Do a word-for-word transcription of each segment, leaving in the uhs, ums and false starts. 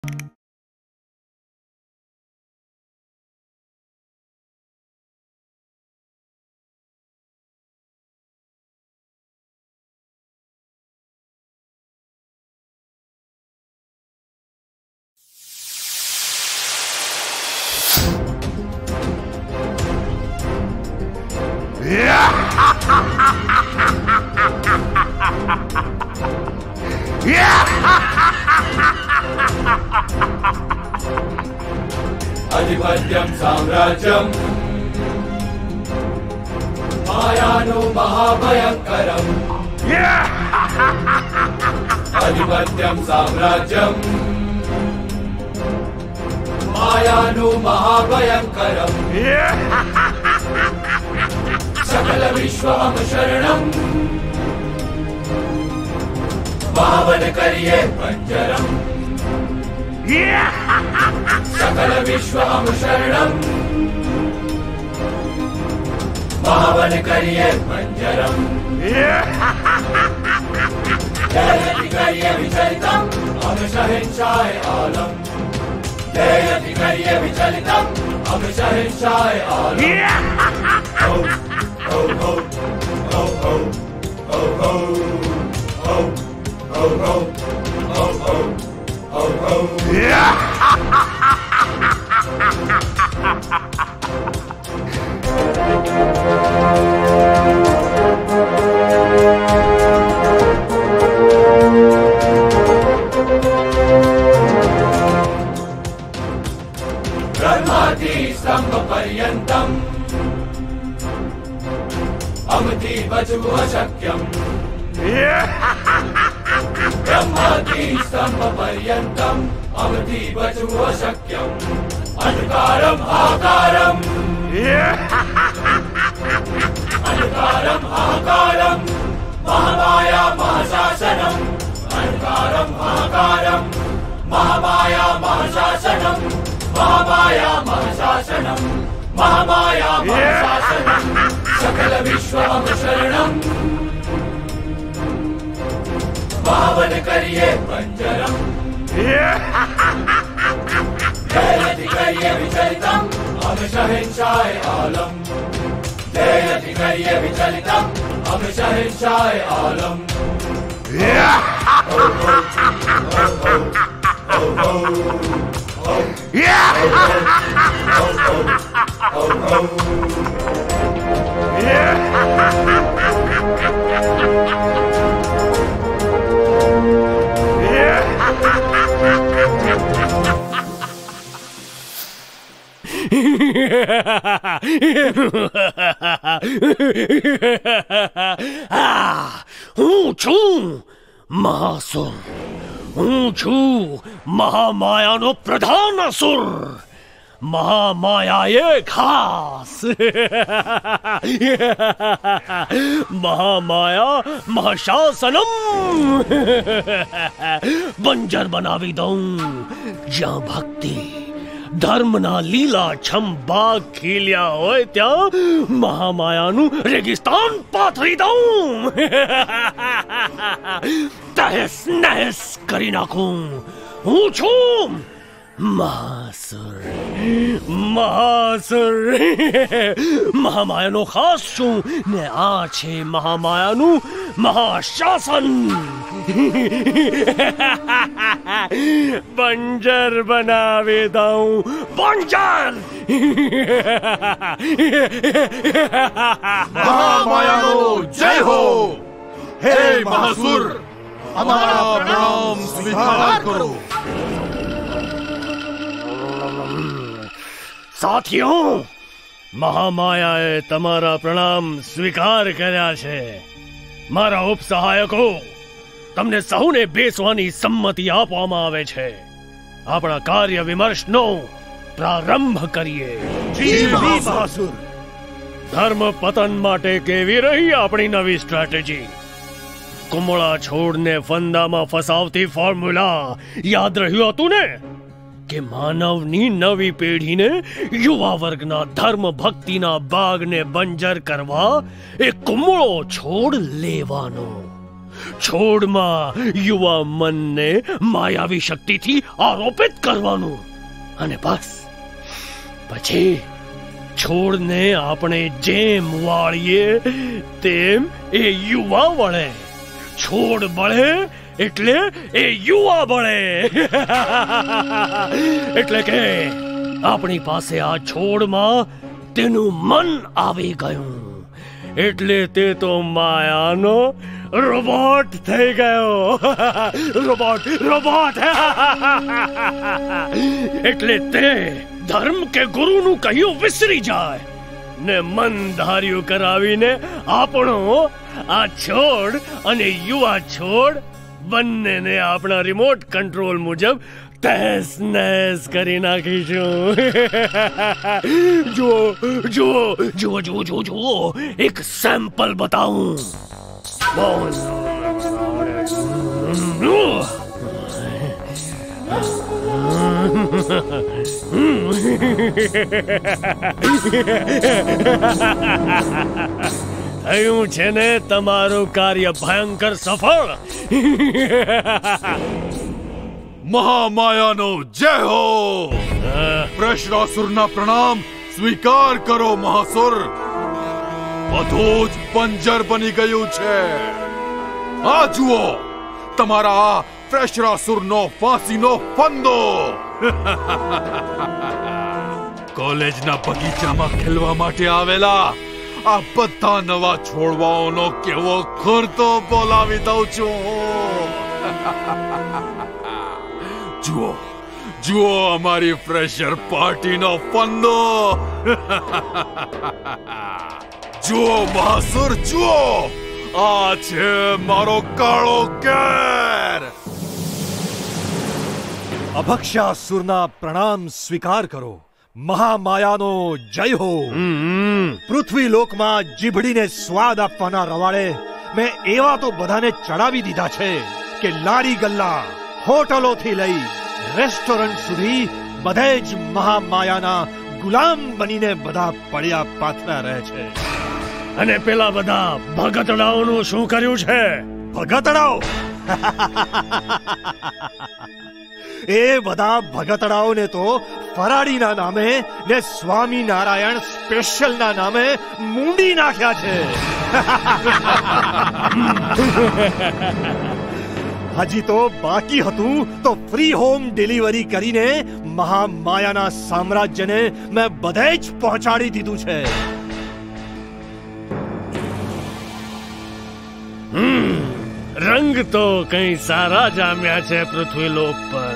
अधिपत्यं साम्राज्यं मायानो महाभयंकरम्। अधिपत्यं साम्राज्यं मायानो महाभयंकरम्। सकल विश्वं शरणं पावन करिए पंजरम। सकल विश्वं शरणं पावन करिए पंजरम। जयति करिए विचलितं हम शहंशाह आलम। जयति करिए विचलितं हम शहंशाह आलम। हो हो हो हो हो हो हो हो हो हो हो हो ho ब्रह्मादि स्तंभ पर्यन्तम् अमति बचु अशक्यम्। ब्रह्मादि स्तंभ पर्यन्तम् अमति बचु अशक्यम्। अंधकारम् हाकारम् अंधकारम् हाकारम् महामाया महाशासनम्। अंधकारम् हाकारम् महामाया महाशासनम्। महामाया महाशासनम् महामाया महाशासनम्। सकल विश्वं शरणं पावन करिए पंजरम। जयति करिए विचलितं हम शहंशाह आलम। जयति करिए विचलितं हम शहंशाह आलम। हो हो हो हो हो हो हो हो हो हो ऊंचू महासुर, ऊंचू महामायानो प्रधान असुर, महामाया ये खास। महामाया महाशासनम बंजर बनावी दऊं ज्या भक्ति धर्म ना लीला छम बाग खीलिया होय त्या महामायानु रेगिस्तान पाथरी दऊं। तहस नहस करी नाखूं ऊंचू महासुर महासुर महामायानो खास छूं ने आ छे महामायानु महाशासन। बंजर बनावे दऊं बंजर। महामायानो जय हो। हे महासुर हमारा प्रणाम स्वीकार करो। साथियों, महामायाए तमारा प्रणाम स्वीकार કર્યા છે। મારા ઉપસહાયકો, તમને સૌને બેસવાની સંમતિ આપવામાં આવે છે। આપણા કાર્ય વિમર્શનો પ્રારંભ કરીએ। જી મહાસુર। ધર્મ પતન માટે કેવી રહી આપણી નવી સ્ટ્રેટેજી? કુમળા છોડને ફંદામાં ફસાવતી ફોર્મ્યુલા યાદ રહ્યું હતું ને? કે માનવની નવી પેઢીને યુવા વર્ગના ધર્મ ભક્તિના બાગને બંજર કરવા એ કુમળો છોડ લેવાનો। છોડમાં યુવા મનને માયાવી શક્તિથી આરોપિત કરવાનું અને બસ પછી છોડને આપણે જેમ વાળીએ તેમ એ યુવા વળે, છોડ બળે એટલે એ યુવા બળે. એટલે કે આપણી પાસે આ છોડમાં તેનું મન આવી ગયું એટલે તે તો માયાનો રોબોટ થઈ ગયો. રોબોટ રોબોટ એટલે તે ધર્મ કે ગુરુનું કહ્યું વિસરી જાય ને મન ધાર્યું કરાવીને આપણો આ છોડ અને યુવા છોડ બંનેને આપણા રિમોટ કંટ્રોલ મુજબ તહેસ નહેસ કરી નાખીશું. જુઓ જુઓ જુઓ જુઓ જુઓ જુઓ એક સેમ્પલ બતાવું. થયું છે ને તમારું કાર્ય ભયંકર સફળ. महामायानो जय हो. प्रश्नासुरना प्रणाम स्वीकार करो महासुर. બધું જ બંજર બની ગયું છે. આ જુઓ તમારા આ પ્રશ્નાસુરનો ફાંસીનો ફંદો. કોલેજના બગીચામાં ખેલવા માટે આવેલા આ બધા નવા છોડવાઓનો કેવો ખર્તો બોલાવી દઉં છું. જુઓ જુઓ અમારી ફ્રેશર પાર્ટીનો ફંદો. જુઓ મહાસુર જુઓ, આ છે મારો કાળો કેર. અભક્ષાસુરના પ્રણામ સ્વીકાર કરો. મહામાયાનો જય હો. પૃથ્વી લોકમાં જીભડીને સ્વાદ આપવાના રવાડે મેં એવા તો બધાને ચડાવી દીધા છે કે લારી ગલ્લા હોટલોથી લઈ રેસ્ટોરન્ટ સુધી બધે જ મહામાયાના ગુલામ બનીને બધા પડ્યા પાથરા રહે છે. અને પેલા બધા ભગતડાઓનું શું કર્યું છે? ભગતડાઓ એ બધા ભગતડાઓને તો ફરાડીના નામે ને સ્વામિનારાયણ સ્પેશિયલના નામે મૂંડી નાખ્યા છે. હજી તો બાકી હતું તો ફ્રી હોમ ડિલિવરી કરીને મહામાયાના સામ્રાજ્યને મેં બધે જ પહોંચાડી દીધું છે. રંગ તો કઈ સારા જામ્યા છે પૃથ્વીલોક પર.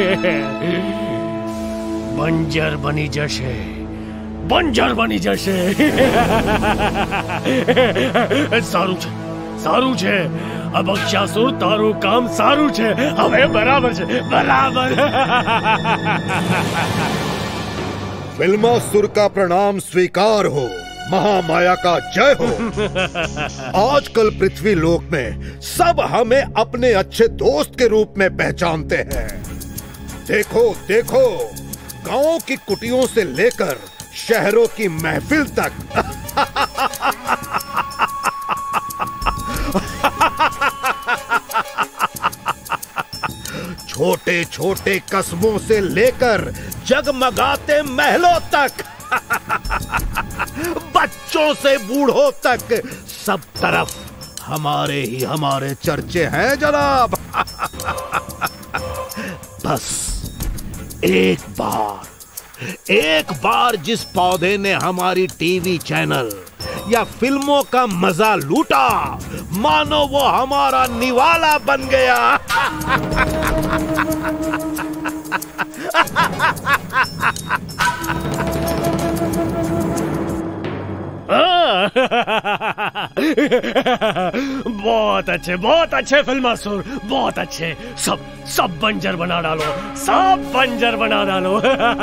બંજર બની જશે, બંજર બની જશે. સારું છે, સારું છે અભક્ષાસુર, તારું કામ સારું છે. હવે બરાબર છે, બરાબર. फिल्मासुर का प्रणाम स्वीकार हो. महामाया का जय हो. आजकल पृथ्वी लोक में सब हमें अपने अच्छे दोस्त के रूप में पहचानते हैं. देखो देखो, गांवों की कुटियों से लेकर शहरों की महफिल तक छोटे छोटे कस्बों से लेकर जगमगाते महलों तक, बच्चों से बूढ़ों तक सब तरफ हमारे ही हमारे चर्चे हैं जनाब. बस एक बार एक बार जिस पौधे ने हमारी टीवी चैनल या फिल्मों का मजा लूटा, मानो वो हमारा निवाला बन गया. बहुत अच्छे, बहुत अच्छे फिल्मासुर, बहुत अच्छे. सब सब बंजर बना डालो, सब बंजर बना डालो.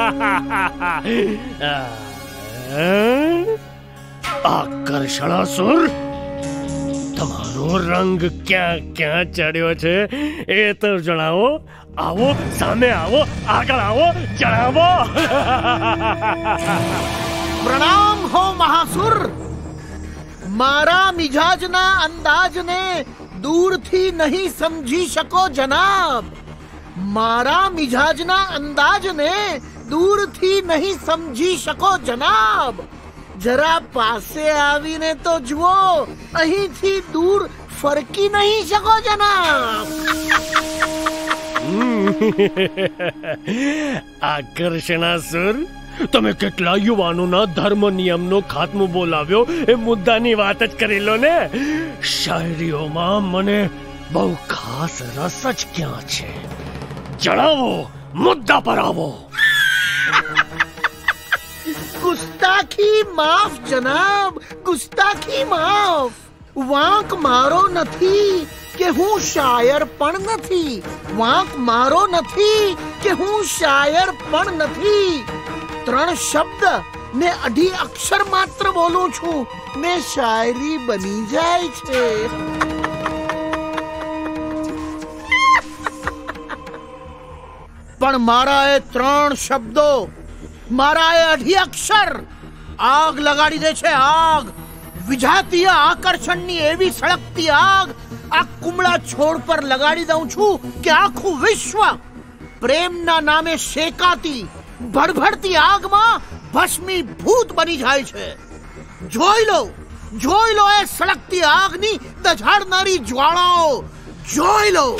આકર્ષણાસુર, તમારો રંગ ક્યાં ક્યાં ચડ્યો છે એ તો જણાવો. આવો, સામે આવો, આગળ આવો, જણાવો. પ્રણામ હો મહાસુર. મારા મિજાજના અંદાજને દૂરથી નહીં સમજી શકો જનાબ. મારા મિજાજના અંદાજને દૂરથી નહીં સમજી શકો જનાબ. જરા પાસે આવીને તો જુઓ, અહીંથી દૂર ફરકી નહીં શકો જનાબ. આકર્ષણાસુર, તમે કેટલા યુવાનોના ધર્મ નિયમનો ખાત્મો બોલાવ્યો એ મુદ્દાની વાત જ કરી લો ને. શાયરીઓમાં મને બહુ ખાસ રસ જ ક્યાં છે? જણાવો, મુદ્દા પર આવો. ગુસ્તાખી માફ જનાબ, ગુસ્તાખી માફ. વાંક મારો નથી કે હું શાયર પણ નથી. વાંક મારો નથી કે હું શાયર પણ નથી. ત્રણ શબ્દ ને અઢી અક્ષર માત્ર બોલું છું ને શાયરી બની જાય છે. પણ મારા એ ત્રણ શબ્દો, મારા એ અઢી અક્ષર આગ લગાડી દે છે. આગ, વિજાતીય આકર્ષણની એવી સળગતી આગ આ કુમળા છોડ પર લગાડી દઉં છું કે આખું વિશ્વ પ્રેમના નામે શેકાતી ભડભડતી આગમાં ભસ્મીભૂત બની જાય છે. જોઈ લો, જોઈ લો એ સળગતી આગની દઝાડનારી જ્વાળાઓ. જોઈ લો.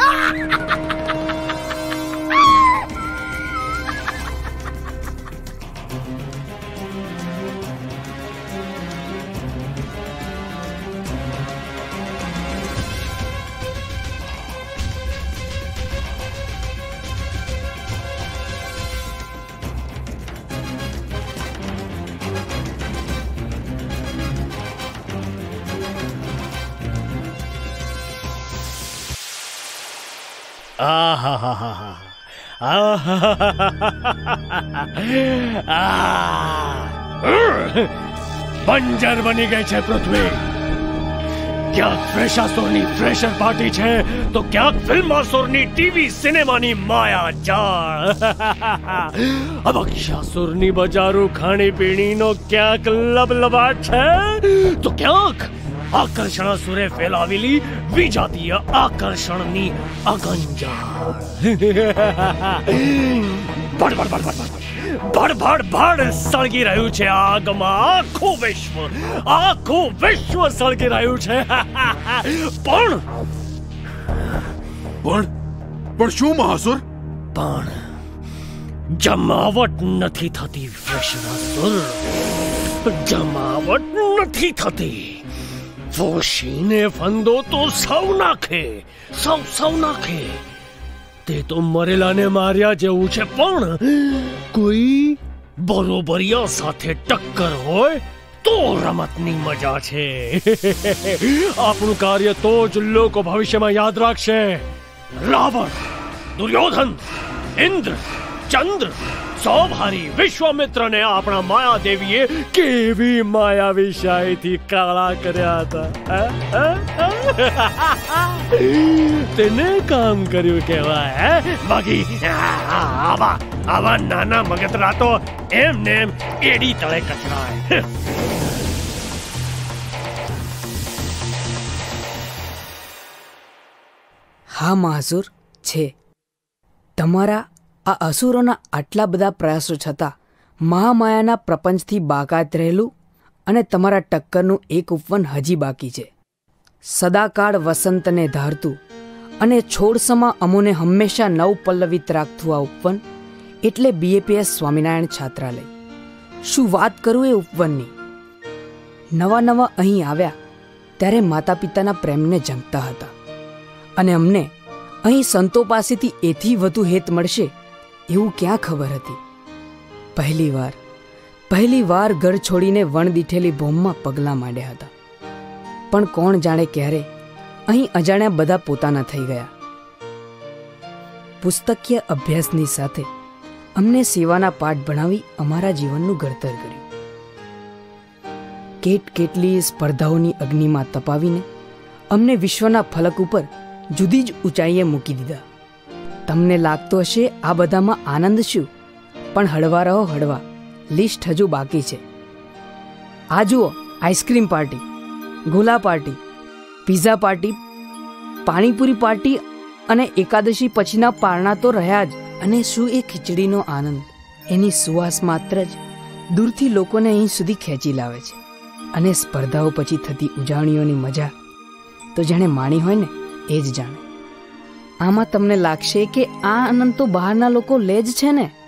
બંજર બની ગઈ છે પૃથ્વી. ક્યાંક ફ્રેશાસુરની ફ્રેશર પાર્ટી છે તો ક્યાંક ફિલ્માસુરની ટીવી સિનેમાની માયા જાળ. અબક્ષાસુરની બજારો ખાણીપીણીનો ક્યાંક લબલબાટ છે તો ક્યાંક આકર્ષણાસુરે ફેલાવેલી વિજાતીય આકર્ષણની અગંજાળ. ભડ ભડ ભડ ભડ ભડ ભડ ભડ સળગી રહ્યું છે આગમાં આખું વિશ્વ. આખું વિશ્વ સળગી રહ્યું છે. પણ પણ પણ શું મહાસુર? પણ જમાવટ નથી થતી ફ્રેશનાસુર. જમાવટ નથી થતી. ફોશીને ફંદો તો સૌ નાખે, સૌ સૌ નાખે. તે તો મરેલાને માર્યા જેવું છે. પણ કોઈ બરોબરિયા સાથે ટક્કર હોય તો રમતની મજા છે. આપણું કાર્ય તો જ લોકો ભવિષ્યમાં યાદ રાખશે. રાવણ, દુર્યોધન, ઇન્દ્ર, ચંદ્ર, સૌભારી વિશ્વામિત્રને આપણા માયાદેવીએ કેવી માયાવી શાહીથી કાળા કર્યા હતા. તેને કામ કર્યું કહેવાય. બાકી આવા આવા નાના મગતરા તો એમને એમ એડી તળે કચડાય. હા મહાસુર, છે. તમારા આ અસુરોના આટલા બધા પ્રયાસો છતાં મહામાયાના પ્રપંચથી બાકાત રહેલું અને તમારા ટક્કરનું એક ઉપવન હજી બાકી છે. સદાકાળ વસંતને ધારતું અને છોડસમા અમોને હંમેશા નવ પલ્લવિત રાખતું આ ઉપવન એટલે બીએપીએસ સ્વામિનારાયણ છાત્રાલય. શું વાત કરું એ ઉપવનની! નવા નવા અહીં આવ્યા ત્યારે માતા પિતાના પ્રેમને જંગતા હતા અને અમને અહીં સંતો પાસેથી એથી વધુ હેત મળશે એવું ક્યાં ખબર હતી. પહેલી વાર પહેલી વાર ઘર છોડીને વણ દીઠેલી ભોમમાં પગલાં માંડ્યા હતા. પણ કોણ જાણે ક્યારે અહીં અજાણ્યા બધા પોતાના થઈ ગયા. પુસ્તકીય અભ્યાસની સાથે અમને સેવાના પાઠ ભણાવી અમારા જીવનનું ઘડતર કર્યું. કેટ કેટલી સ્પર્ધાઓની અગ્નિમાં તપાવીને અમને વિશ્વના ફલક ઉપર જુદી જ ઊંચાઈએ મૂકી દીધા. તમને લાગતો હશે આ બધામાં આનંદ શું, પણ હળવા રહો હળવા, લિસ્ટ હજુ બાકી છે. આ જુઓ, આઈસ્ક્રીમ પાર્ટી, ગોલા party, pizza party, panipuri party અને એકાદશી પછીના પારણા તો રહ્યા જ, અને શું એ ખીચડીનો આનંદ, એની સુવાસ માત્ર જ દૂરથી લોકોને અહીં સુધી ખેંચી લાવે છે. અને સ્પર્ધાઓ પછી થતી ઉજાણીઓની મજા તો જેણે માણી હોય ને એ જ જાણે. આમાં તમને લાગશે કે આ આનંદ તો બહારના લોકો લે જ છે ને,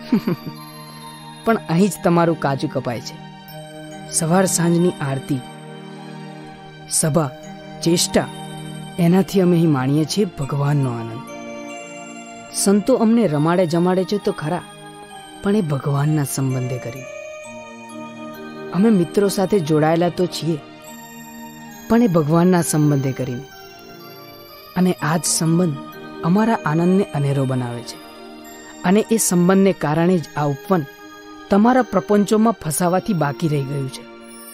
પણ અહીં જ તમારું કાજુ કપાય છે. સવાર સાંજની આરતી, સભા, ચેષ્ટા, એનાથી અમે અહીં માણીએ છીએ ભગવાનનો આનંદ. સંતો અમને રમાડે જમાડે છે તો ખરા, પણ એ ભગવાનના સંબંધે કરી. અમે મિત્રો સાથે જોડાયેલા તો છીએ, પણ એ ભગવાનના સંબંધે કરીને. અને આ જ સંબંધ અમારા આનંદને અનેરો બનાવે છે. અને એ સંબંધને કારણે જ આ ઉપવન તમારા પ્રપંચોમાં ફસાવાથી બાકી રહી ગયું છે.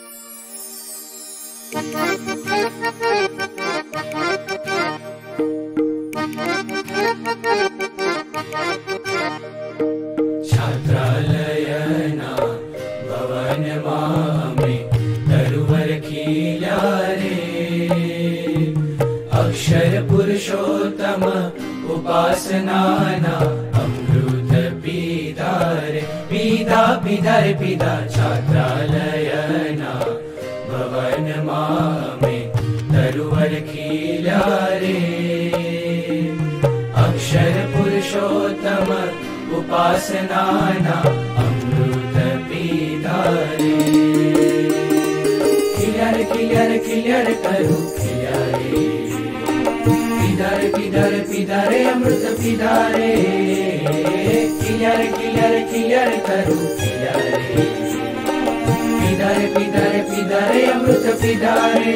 છાત્રાલયના ભવનમાં અમે તરુવર ખીલ્યા રે, અક્ષર પુરુષોત્તમ ઉપાસનાના અમૃત પીધા રે, પીધા પીધા રે પીધા. છાત્રાલયના ભવનમાં અમે તરુવર ખીલ્યા રે, અક્ષર પુરુષોત્તમ ઉપાસનાના અમૃત પીધા રે. ખીલ્યા રે ખીલ્યા રે ખીલ્યા રે કરું ખીલ્યા રે, પીધા રે પીધા રે પીધા રે અમૃત પીધા રે. ખીલ્યા રે ખીલ્યા રે ખીલ્યા રે કરું ખીલ્યા રે, પીધા રે પીધા રે પીધા રે અમૃત પીધા રે.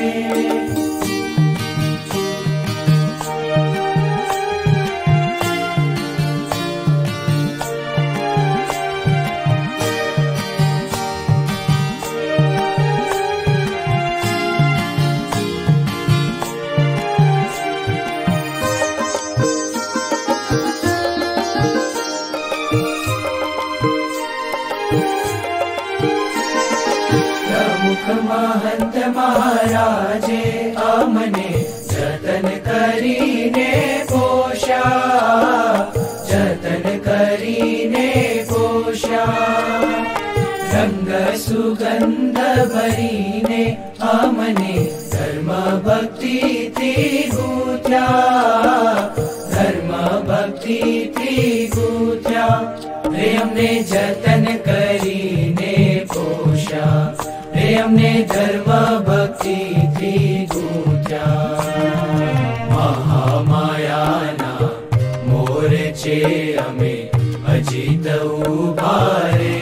महंत महाराजे अमने जतन करीने पोषा, जतन करीने पोषा. रंग सुगंध भरीने अमने धर्म भक्ति थी गूंथ्या, धर्म भक्ति थी गूंथ्या. प्रेमने जतन करीने पोषा, प्रेमने धर्म भक्ति थी गूंथ्या. महामायाना मोरचे અમે અજીત ઉભા રે,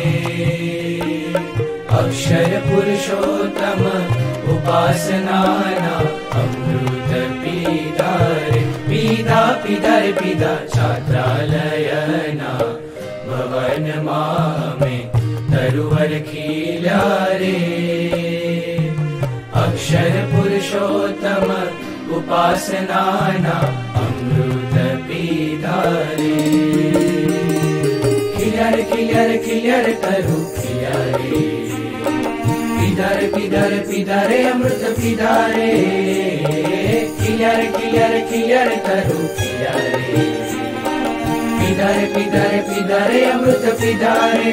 અક્ષર પુરુષોત્તમ ઉપાસનાના અમૃત પીધા રે, પીધા પીધા રે પીધા. છાત્રાલયના ભવનમાં અમે તરુવર ખીલ્યા રે, અક્ષર પુરુષોત્તમ ઉપાસનાના અમૃત પીધા રે. ખીલ્યા રે ખીલ્યા રે ખીલ્યા રે કરું ખીલ્યા રે, પીધા રે પીધા રે પીધા રે અમૃત પીધા રે. ખીલ્યા રે ખીલ્યા રે ખીલ્યા રે કરું ખીલ્યા રે, પીધા રે પીધા રે પીધા રે અમૃત પીધા રે.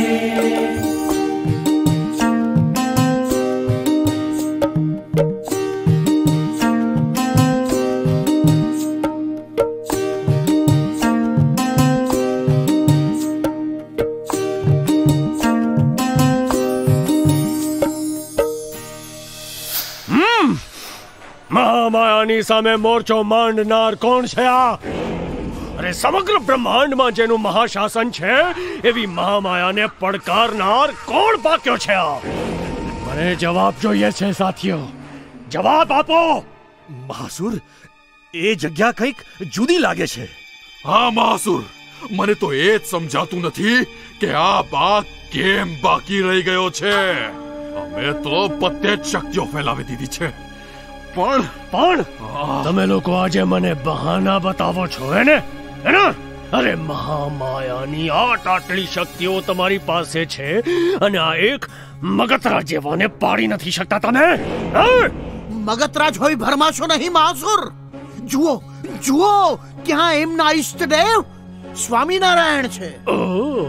મહામાયાની સામે મોરચો માંડનાર કોણ છે આ? અરે સમગ્ર બ્રહ્માંડમાં જેનું મહાશાસન છે એવી મહામાયાને પડકારનાર કોણ પાક્યો છે આ? મને જવાબ જોઈએ છે સાથીઓ, જવાબ આપો. મહાસુર, એ જગ્યા કંઈક જુદી લાગે છે. હા મહાસુર, મને તો એ જ સમજાતું નથી કે આ ભાગ કેમ બાકી રહી ગયો છે. અમે તો પત્તે જ શક્તિઓ ફેલાવી દીધી છે, પણ પણ તમે લોકો આજે મને બહાના બતાવો છો હે ને? અરે મહામાયાની આટ આટલી શક્તિઓ તમારી પાસે છે અને આ એક મગતરા જેવાને પાડી નથી શકતા તમે? મગતરા જોઈ ભરમાશો નહીં મહાસુર. જુઓ જુઓ ક્યાં એમના ઈષ્ટદેવ સ્વામિનારાયણ છે. ઓહ,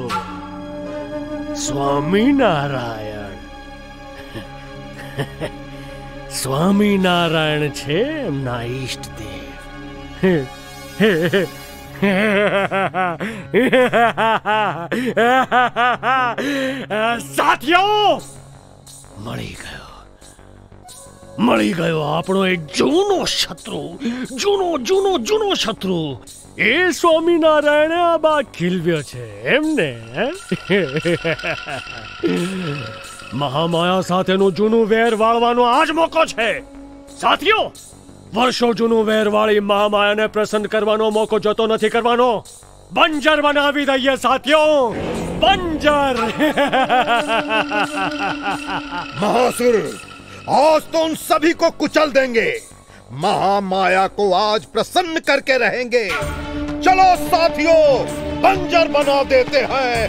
સ્વામિનારાયણ. સ્વામિનારાયણ છે એમના ઈષ્ટદેવ. સાથીઓ, મળી ગયો મળી ગયો આપણો એક જૂનો શત્રુ, જૂનો જૂનો જૂનો શત્રુ. એ સ્વામિનારાયણે આ બા ખીલવ્યો છે એમને. મહામાયા સાથેનું જૂનું વેર વાળવાનો આજ મોકો છે. સાથીઓ, વર્ષો જૂનું વેર વાળી મહામાયાને પ્રસન્ન કરવાનો મોકો જતો નથી કરવાનો. બંજર બનાવી દઈએ સાથીઓ, બંજર. महासुर, आज तो उन सभी को कुचल देंगे. महामाया को आज प्रसन्न करके रहेंगे. चलो साथियों, बंजर बना देते हैं.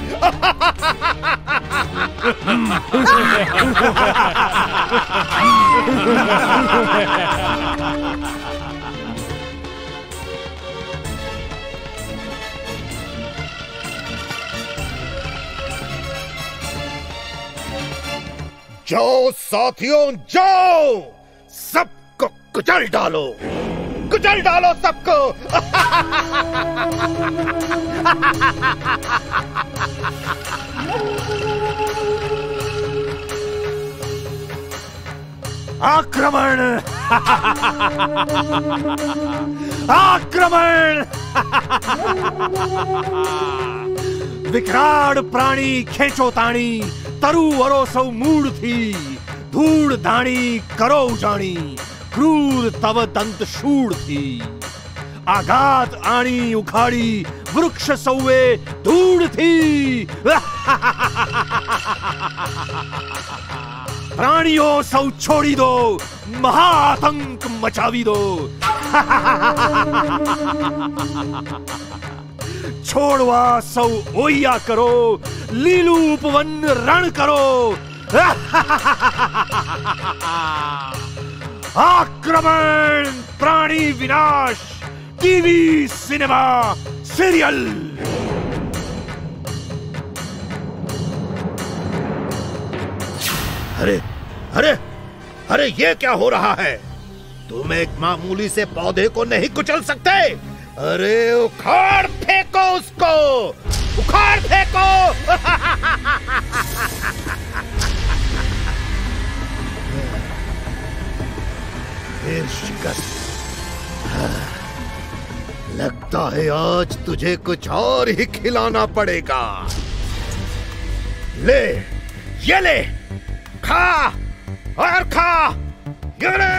जाओ साथियों, जाओ, सबको कुचल डालो, कुचल डालो सबको. आक्रमण, आक्रमण. વિકરાળ પ્રાણી ખેંચો તાણી, તરુ વરો સૌ મૂળથી, ધૂળ ધાણી કરો ઉજાણી, ક્રૂર તવ દંત શૂળથી. આઘાત આણી ઉખાડી વૃક્ષ સૌએ ધૂળથી. પ્રાણીઓ સૌ છોડી દો, મહાઆતંક મચાવી દો. છોડવા સૌ ઓયા કરો, લીલું ઉપવન રણ કરો. આક્રમણ, પ્રાણી વિનાશ. TV cinema serial. अरे अरे अरे ये क्या हो रहा है? तुम एक मामूली से पौधे को नहीं कुचल सकते. अरे उखाड़ फेंको उसको, उखाड़ फेंको. फिर शिकस्त. लगता है आज तुझे कुछ और ही खिलाना पड़ेगा. ले, ये ले, खा और खा. ये ले.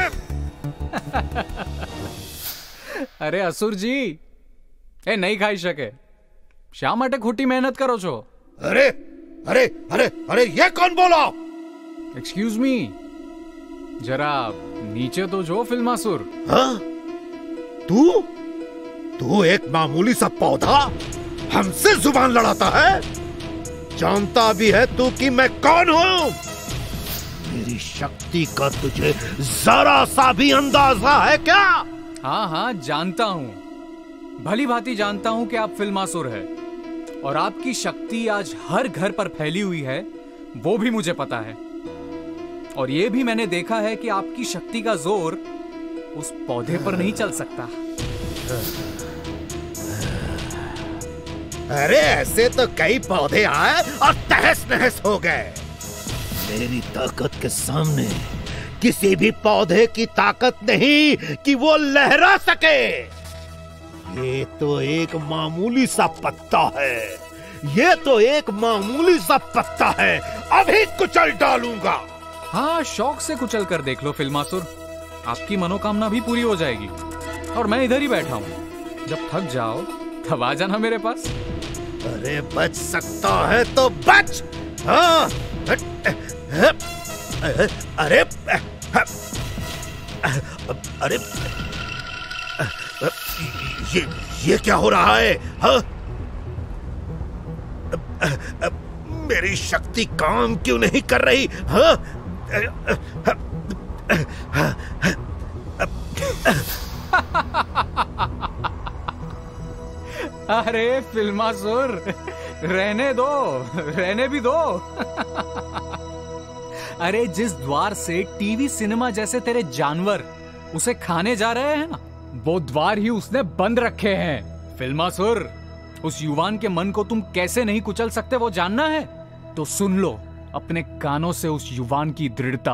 અરે અસુરજી, એ નહીં ખાઈ શકે. શા માટે ખોટી મહેનત કરો છો? अरे अरे अरे अरे ये कौन बोला? એક્સક્યુઝ મી, જરા નીચે તો જો ફિલ્માસુર. हाँ? तू तू एक मामूली सा पौधा हमसे जुबान लड़ाता है? जानता भी है तू कि मैं कौन हूँ? मेरी शक्ति का तुझे जरा सा भी अंदाजा है क्या? हाँ हाँ जानता हूँ, भली भांति जानता हूँ कि आप फिल्मासुर है और आपकी शक्ति आज हर घर पर फैली हुई है, वो भी मुझे पता है. और ये भी मैंने देखा है कि आपकी शक्ति का जोर उस पौधे पर नहीं चल सकता. अरे ऐसे तो कई पौधे आए और तहस नहस हो गए. मेरी ताकत के सामने किसी भी पौधे की ताकत नहीं कि वो लहरा सके. ये तो एक मामूली सा पत्ता है, ये तो एक मामूली सा पत्ता है. अभी कुचल डालूंगा. हाँ, शौक से कुचल कर देख लो फिल्मासुर, आपकी मनोकामना भी पूरी हो जाएगी. और मैं इधर ही बैठा हूँ, जब थक जाओ तब आ जाना मेरे पास. अरे बच सकता है तो बच. हाँ. अरे अरे ये ये क्या हो रहा है? हाँ? मेरी शक्ति काम क्यों नहीं कर रही? हाँ? अरे फिल्मासुर, रहने दो, रहने भी दो। अरे जिस द्वार से टीवी सिनेमा जैसे तेरे जानवर उसे खाने जा रहे हैं ना, वो द्वार ही उसने बंद रखे हैं। फिल्मासुर, उस युवान के मन को तुम कैसे नहीं कुचल सकते वो जानना है तो सुन लो अपने कानों से उस युवान की दृढ़ता।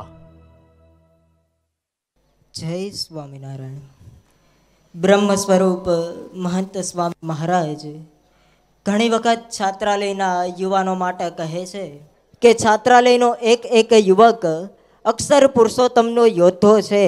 जय स्वामीनारायण। ब्रह्म स्वरूप महंत स्वामी महाराज ઘણી વખત છાત્રાલયના યુવાનો માટે કહે છે કે છાત્રાલયનો એક એક યુવક અક્ષર પુરુષોત્તમનો યોદ્ધો છે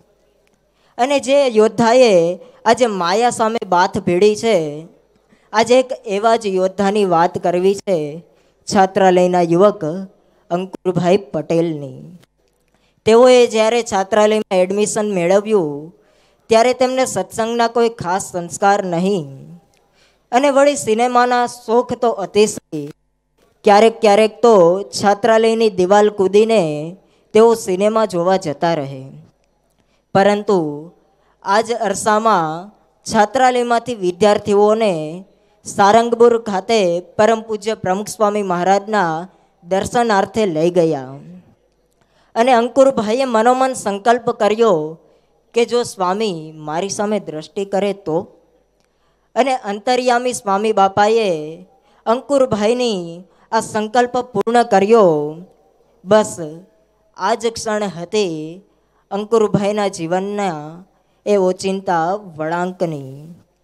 અને જે યોદ્ધાએ આજે માયા સામે બાથ ભીડી છે, આજે એક એવા જ યોદ્ધાની વાત કરવી છે છાત્રાલયના યુવક અંકુરભાઈ પટેલની। તેઓએ જ્યારે છાત્રાલયમાં એડમિશન મેળવ્યું ત્યારે તેમને સત્સંગના કોઈ ખાસ સંસ્કાર નહીં અને વળી સિનેમાના શોખ તો અતિશય। ક્યારેક ક્યારેક તો છાત્રાલયની દિવાલ કૂદીને તેઓ સિનેમા જોવા જતા રહે, પરંતુ આજ અરસામાં છાત્રાલયમાંથી વિદ્યાર્થીઓને સારંગપુર ખાતે પરમ પૂજ્ય પ્રમુખ સ્વામી મહારાજના દર્શનાર્થે લઈ ગયા અને અંકુરભાઈએ મનોમન સંકલ્પ કર્યો કે જો સ્વામી મારી સામે દ્રષ્ટિ કરે તો, અને અંતર્યામી સ્વામી બાપાએ અંકુરભાઈની આ સંકલ્પ પૂર્ણ કર્યો। બસ આ જ ક્ષણ હતી અંકુરભાઈના જીવનના એ ઓચિંતા વળાંકની।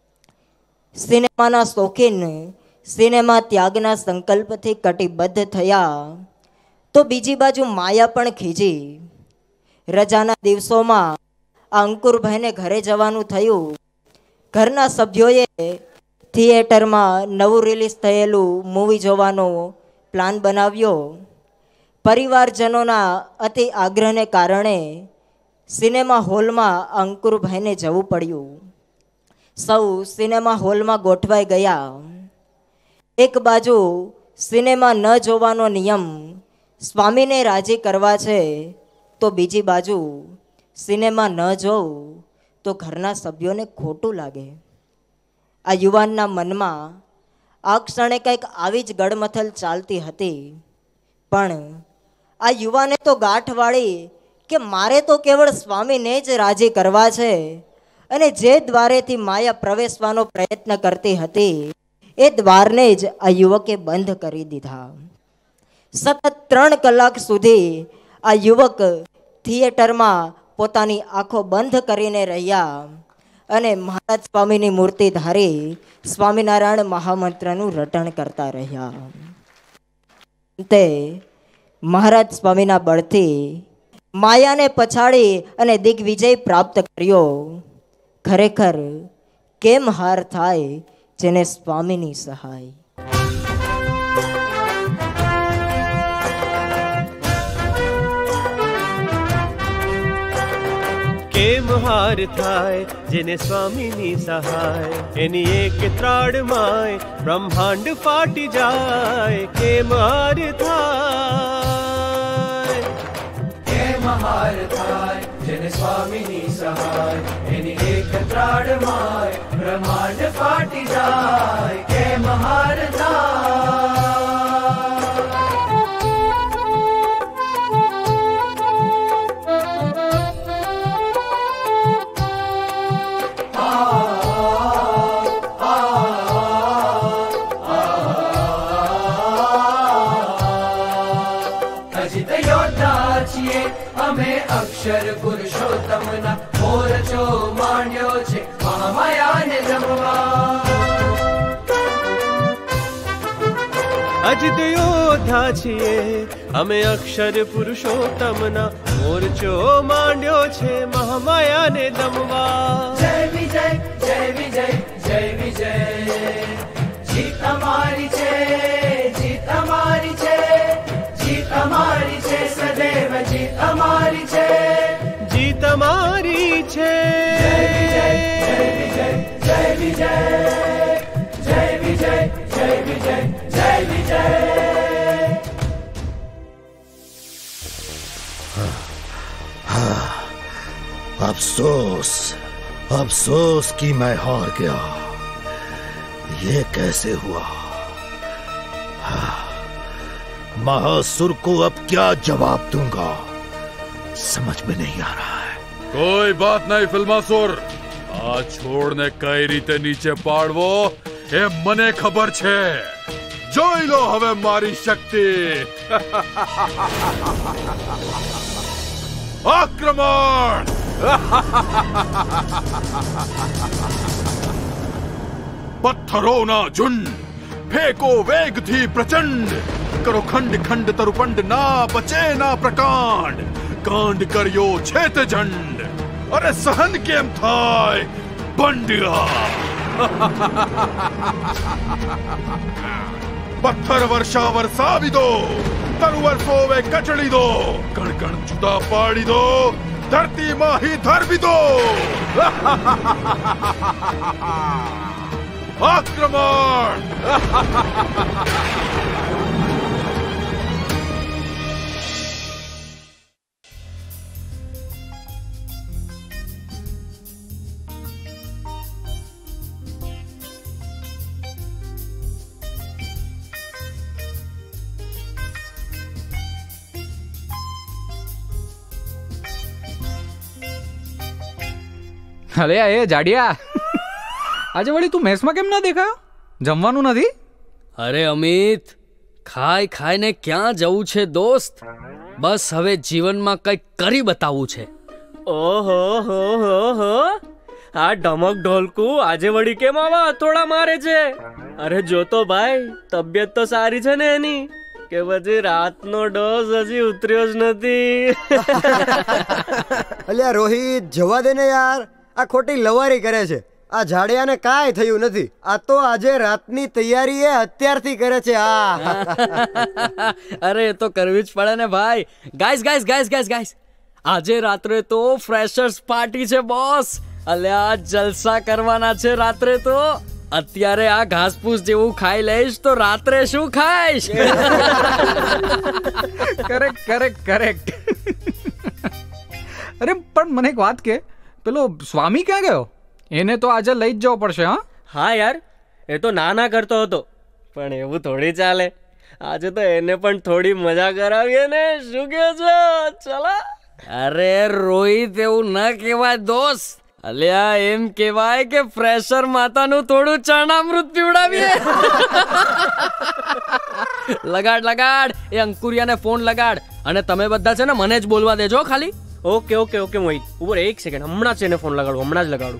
સિનેમાના શોખીન સિનેમા ત્યાગના સંકલ્પથી કટિબદ્ધ થયા તો બીજી બાજુ માયા પણ ખીજી। રજાના દિવસોમાં આ અંકુરભાઈને ઘરે જવાનું થયું। ઘરના સભ્યોએ થિયેટરમાં નવું રિલીઝ થયેલું મૂવી જોવાનો પ્લાન બનાવ્યો। પરિવારજનોના અતિ આગ્રહને કારણે સિનેમા હોલમાં અંકુરભાઈને જવું પડ્યું। સૌ સિનેમા હોલમાં ગોઠવાઈ ગયા। એક બાજુ સિનેમા ન જોવાનો નિયમ સ્વામીને રાજી કરવા છે તો બીજી બાજુ સિનેમા ન જોવું તો ઘરના સભ્યોને ખોટું લાગે। આ યુવાનના મનમાં આ ક્ષણે કંઈક આવી જ ગડમથલ ચાલતી હતી, પણ આ યુવાને તો ગાંઠ વાળી કે મારે તો કેવળ સ્વામીને જ રાજી કરવા છે અને જે દ્વારેથી માયા પ્રવેશવાનો પ્રયત્ન કરતી હતી એ દ્વારને જ આ યુવકે બંધ કરી દીધા। સતત ત્રણ કલાક સુધી આ યુવક થિયેટરમાં પોતાની આંખો બંધ કરીને રહ્યા અને મહારાજ સ્વામીની મૂર્તિ ધારી સ્વામિનારાયણ મહામંત્રનું રટણ કરતા રહ્યા। તે મહારાજ સ્વામીના બળથી માયાને પછાડી અને દિગ્વિજય પ્રાપ્ત કર્યો। ખરેખર કેમ હાર થાય જેને સ્વામીની સહાય। કેમ હાર થાય જેને સ્વામીની સહાય, એની એક ત્રાડમાંય બ્રહ્માંડ ફાટી જાય। કેમ હાર થાય, કેમ હાર થાય જેને સ્વામીની સહાય, એની એક ત્રાડમાંય બ્રહ્માંડ ફાટી જાય। કેમ હાર થાય, અમે અક્ષર પુરુષોત્તમના મોરચો માંડ્યો છે મહામાયાને જમવા। અજિત યોદ્ધા છીએ અમે અક્ષર પુરુષોત્તમના મોરચો માંડ્યો છે મહામાયાને દમવા। જય વિજય જય વિજય જય વિજય, જીત અમારી છે, જીત અમારી છે, જીત અમારી છે, સદૈવ જીત અમારી છે, જીત અમારી છે। જય વિજય જય વિજય જય વિજય જય વિજય જય વિજય। अफसोस अफसोस कि मैं हार गया। ये कैसे हुआ? महासुर को अब क्या जवाब दूंगा समझ में नहीं आ रहा है। कोई बात नहीं फिल्मासुर, आ छोड़ने कई रीते नीचे पाड़वो ए मने खबर छे। જોઈ લો હવે મારી શક્તિ। આક્રમણ! પથ્થરોના ઝુંડ ફેંકો વેગથી પ્રચંડ, કરો ખંડ ખંડ તરુપંડ, ના બચે ના પ્રકાંડ, કાંડ કર્યો છેત ઝંડ, અરે સહન કેમ થાય બંડિયા। પથ્થર વર્ષા વરસાવી દો, તરુ વર્ષો વે કચડી દો, કણ કણ જુદા પાડી દો, ધરતીમાં ही ધરવી દો। આક્રમણ! અરે એ જાડિયા, આજે વળી તું મેસમાં કેમ ના દેખાયો? જમવાનું નથી? અરે અમિત, ખાઈ ખાઈને ક્યાં જવું છે દોસ્ત, બસ હવે જીવનમાં કંઈક કરી બતાવવું છે। ઓહો હો હો હો, આ ઢમક ઢોલકું આજે વળી કેમ આવા હથોડા મારે છે? અરે જો તો ભાઈ, તબિયત તો સારી છે ને એની, કે પછી રાતનો ડોઝ હજી ઉતર્યો જ નથી? અલ્યા રોહિત, જવા દે ને યાર, આ ખોટી લવારી કરે છે। આ જાડિયાને કાંઈ થયું નથી, આ તો આજે રાતની તૈયારી એ અત્યારથી કરે છે। આ અરે એ તો કરવી જ પડે ને ભાઈ। Guys guys guys guys guys આજે રાત્રે તો ફ્રેશર્સ પાર્ટી છે બોસ। અલ્યા જલસા કરવાના છે રાત્રે તો। અત્યારે આ ઘાસપૂસ જેવું ખાઈ લઈશ તો રાત્રે શું ખાઈશ? Correct correct correct. અરે પણ મને એક વાત કે, પેલો સ્વામી ક્યાં ગયો? એને તો આજે લઈ જ જવો પડશે। હા હા યાર, એ તો ના ના કરતો હતો, પણ એવું થોડી ચાલે। આજે તો એને પણ થોડી મજા કરાવીએ ને, શું કહો છો? ચલો। અરે રોહિત, એવું ન કહેવાય દોસ્ત, અલ્યા એમ કહેવાય કે ફ્રેશર માતાનું થોડું ચરણામૃત પીવડાવીએ। લગાડ લગાડ, એ અંકુરિયાને ફોન લગાડ, અને તમે બધા છે ને મને જ બોલવા દેજો ખાલી। ઓકે ઓકે ઓકે મોહિત, ઉપર એક સેકન્ડ, હમણાં જ એને ફોન લગાડું, હમણાં જ લગાડું।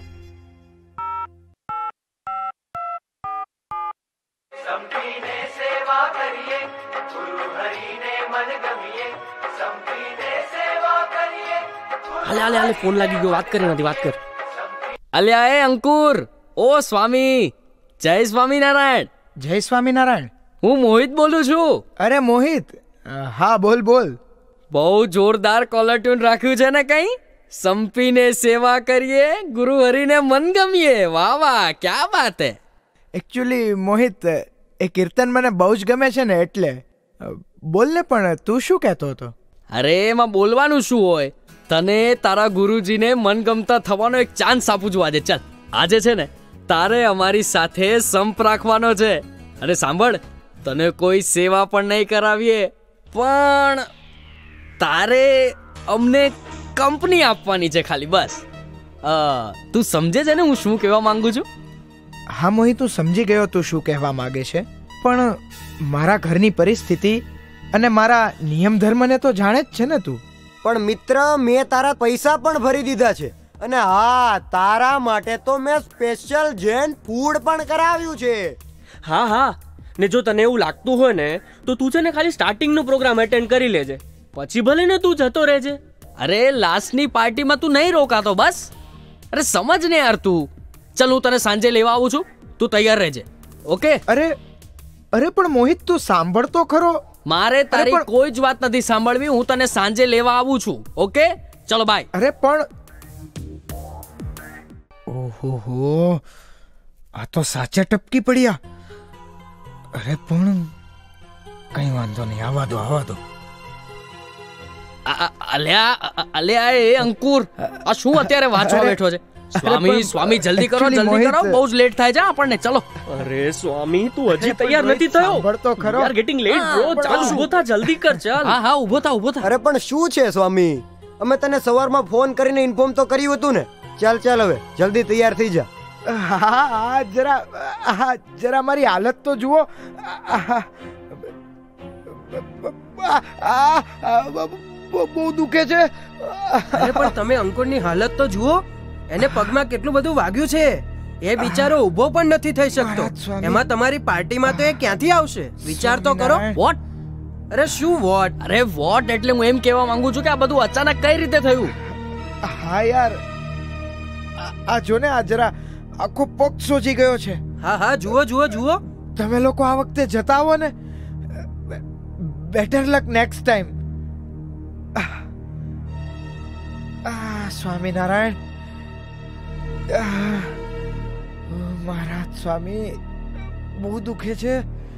હાલે હાલે હાલે, ફોન લાગી ગયો, વાત કરી નથી, વાત કર। અલ્યા એ અંકુર, ઓ સ્વામી, જય સ્વામિનારાયણ। જય સ્વામિનારાયણ। હું મોહિત બોલું છું। અરે મોહિત, હા બોલ બોલ। બહુ જોરદાર કોલર ટ્યુન રાખ્યું છે ને કઈ? સંપીને સેવા કરીએ, ગુરુ હરિને મન ગમીએ। વાહ વાહ, ક્યા બાત હે। એકચ્યુઅલી મોહિત, એ કીર્તન મને બહુ જ ગમે છે ને, એટલે બોલ ને। પણ તું શું કહેતો હતો? અરે એમાં બોલવાનું શું હોય, તને તારા ગુરુજીને મનગમતા થવાનો એક ચાન્સ આપું છું આજે। ચાલ, આજે છે ને તારે અમારી સાથે સંપ રાખવાનો છે। અને સાંભળ, તને કોઈ સેવા પણ નહીં કરાવીએ, પણ તારે અમને કંપની આપવાની છે ખાલી, બસ। તું સમજે છે ને હું શું કહેવા માંગુ છું? હા મોહિત, હું સમજી ગયો તું શું કહેવા માંગે છે, પણ મારા ઘરની પરિસ્થિતિ અને મારા નિયમ ધર્મને તો જાણે જ છે ને તું। પણ મિત્ર, મેં તારા પૈસા પણ ભરી દીધા છે, અને હા, તારા માટે તો મેં સ્પેશિયલ જૈન ફૂડ પણ કરાવ્યું છે। હા હા, ને જો તને એવું લાગતું હોય ને, તો તું છે ને ખાલી સ્ટાર્ટિંગનો પ્રોગ્રામ અટેન્ડ કરી લેજે, પછી ભલે ને તું જતો રહેજે। અરે લાસ્ટની પાર્ટીમાં તું નહીં રોકાતો, બસ। અરે સમજ ને યાર તું। ચલ, હું તને સાંજે લેવા આવું છું, તું તૈયાર રહેજે, ઓકે? અરે અરે પણ મોહિત, તું સાંભળ તો ખરો। મારે તારી કોઈ જ વાત નથી સાંભળવી, હું તને સાંજે લેવા આવું છું, ઓકે? ચલો બાય। અરે પણ ઓહો હો, આ તો સાચે ટપકી પડ્યા। અરે પણ કઈ વાંધો નહીં, આવવા દો આવવા દો। અલ્યા અલ્યા એ અંકુર, આ શું અત્યારે વાંચવા બેઠો છે? સ્વામી સ્વામી જલ્દી કરો Actually, જલ્દી કરો મોહિત- બહુ જ લેટ થાય છે આપણને ચલો. અરે સ્વામી તું હજી તૈયાર નથી થયો. સાંભળતો ખરો. We are getting late bro. ચાલ ઊભો થા જલ્દી કર ચાલ. હા હા ઊભો થા ઊભો થા. અરે પણ શું છે સ્વામી, અમે તને સવારમાં ફોન કરીને ઇન્ફોર્મ તો કર્યું હતું ને. ચાલ ચાલ હવે જલ્દી તૈયાર થઈ જા. હા હા જરા હા જરા મારી હાલત તો જુઓ. આ, આ, આ, બહુ- બહુ દુખે છે. અરે પણ તમે અંકુરની હાલત તો જુઓ, એને પગમાં કેટલું બધું વાગ્યું છે. એ બિચારો ઊભો પણ નથી થઈ શકતો. એમાં તમારી પાર્ટીમાં તો એ ક્યાંથી આવશે? વિચાર તો કરો. વોટ? અરે શું વોટ? અરે વોટ એટલે હું એમ કહેવા માંગુ છું કે આ બધું અચાનક કઈ રીતે થયું? હા યાર, આ- આ જો ને, આ જરા આખો પગ સોજી ગયો છે. હા હા જુઓ જુઓ જુઓ. તમે લોકો આ વખતે જતા આવો ને, better luck next time. Swaminarayan. આહ, મહારાજ સ્વામી, બહુ દુખે છે.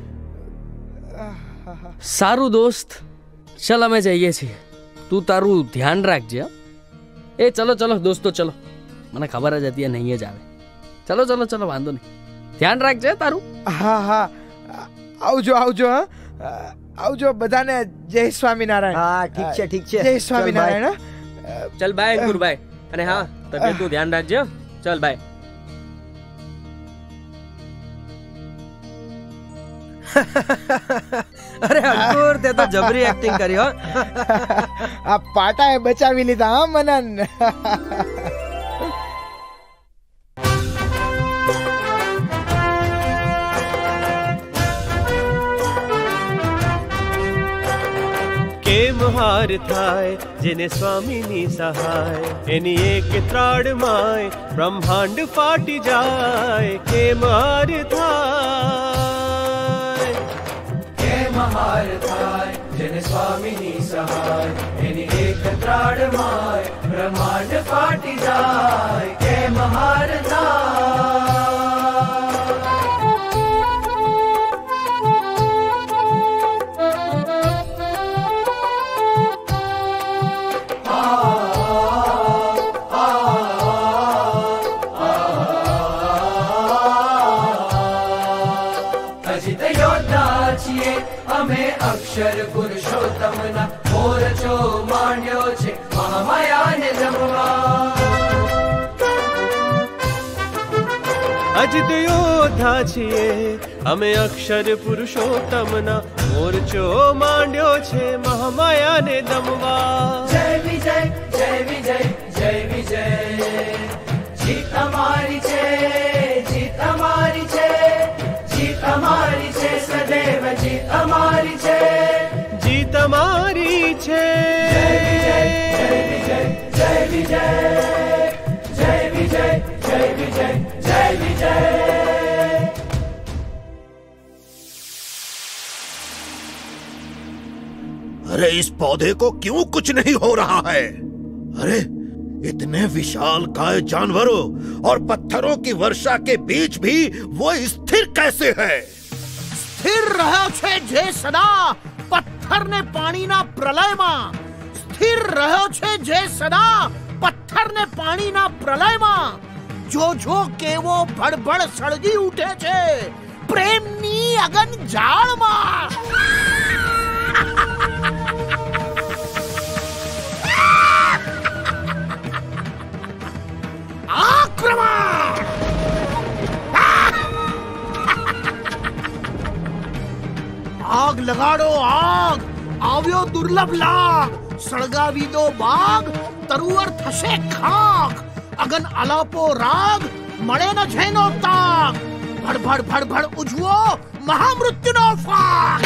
સારું દોસ્ત, ચલ અમે જઈએ છીએ. તું તારું ધ્યાન રાખજે. હં? એ ચલો ચલો દોસ્તો ચલો. મને ખબર જ હતી એ નહીં જ આવે. ચલો ચલો ચલો વાંધો નહીં. ધ્યાન રાખજે તારું. હા હા, આવજો આવજો. હા આવજો બધાને. જય સ્વામિનારાયણ. હા ઠીક છે ઠીક છે. જય સ્વામિનારાયણ. ચલ બાય અંકુરભાઈ. અને હા તબિયતનું ધ્યાન રાખજો. ચલ બાય. અરે અંકુર, તે તો જબરી એક્ટિંગ કરી હો. આ પાટાએ બચાવી લીધા. હા મનન. કેમ હાર થાય જેને સ્વામીની સહાય, એની એક ત્રાડમાંય બ્રહ્માંડ ફાટી જાય. કેમ હાર થાય, કેમ હાર થાય જેને સ્વામીની સહાય, એની એક ત્રાડમાંય બ્રહ્માંડ ફાટી જાય. કેમ હાર થાય. અજિત યોદ્ધા છીએ અમે, અક્ષર પુરુષોત્તમના મોરચો માંડ્યો છે મહામાયાને જમવા. અજિત યોદ્ધા છીએ અમે, અક્ષર પુરુષોત્તમના મોરચો માંડ્યો છે મહામાયાને દમવા. જય વિજય જય વિજય જય વિજય, જીત અમારી છે, જીત અમારી છે, જીત અમારી છે, સદૈવ જીત અમારી છે, જીત અમારી છે. જય વિજય જય વિજય જય વિજય જય વિજય જય વિજય. अरे इस पौधे को क्यों कुछ नहीं हो रहा है? अरे इतने विशाल काय जानवरों और पत्थरों की वर्षा के बीच भी वो स्थिर कैसे है? સ્થિર રહ્યો છે જે સદા પથ્થરને પાણીના પ્રલયમાં. સ્થિર રહ્યો છે જે સદા પથ્થરને પાણીના પ્રલયમાં. જો જો કેવો ભડભડ સળગી ઉઠે છે પ્રેમની અગન જાળમાં. આક્રમણ! આગ લગાડો આગ, આવ્યો દુર્લભ લાગ. સળગાવી દો બાગ, તરુવર થશે ખાખ. અગન આલાપો રાગ, મળે ન જેનો તાગ. ભડભડ ભડભડ ઉજવો મહામૃત્યુનો ફાગ.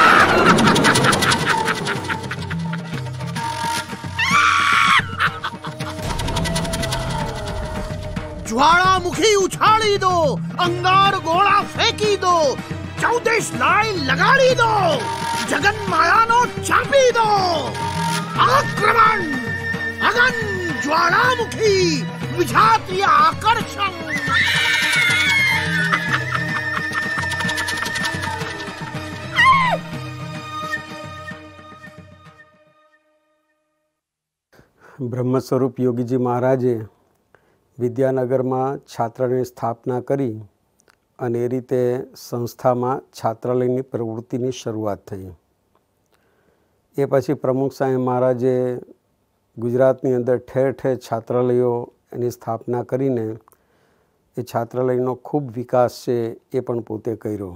જ્વાળામુખી ઉછાળી દો, અંગાર ગોળા ફેંકી દો, ચૌદેશ લાઈ લગાડી દો, જગન માયાનો ચાપી દો. આક્રમણ! અગન જ્વાળામુખી વિજાતીય આકર્ષણ. બ્રહ્મ સ્વરૂપ યોગીજી મહારાજે વિદ્યાનગરમાં છાત્રાલયની સ્થાપના કરી અને એ રીતે સંસ્થામાં છાત્રાલયની પ્રવૃત્તિની શરૂઆત થઈ. એ પછી પ્રમુખ સાહેબ મહારાજે ગુજરાતની અંદર ઠેર ઠેર છાત્રાલયો એની સ્થાપના કરીને એ છાત્રાલયનો ખૂબ વિકાસ છે એ પણ પોતે કર્યો.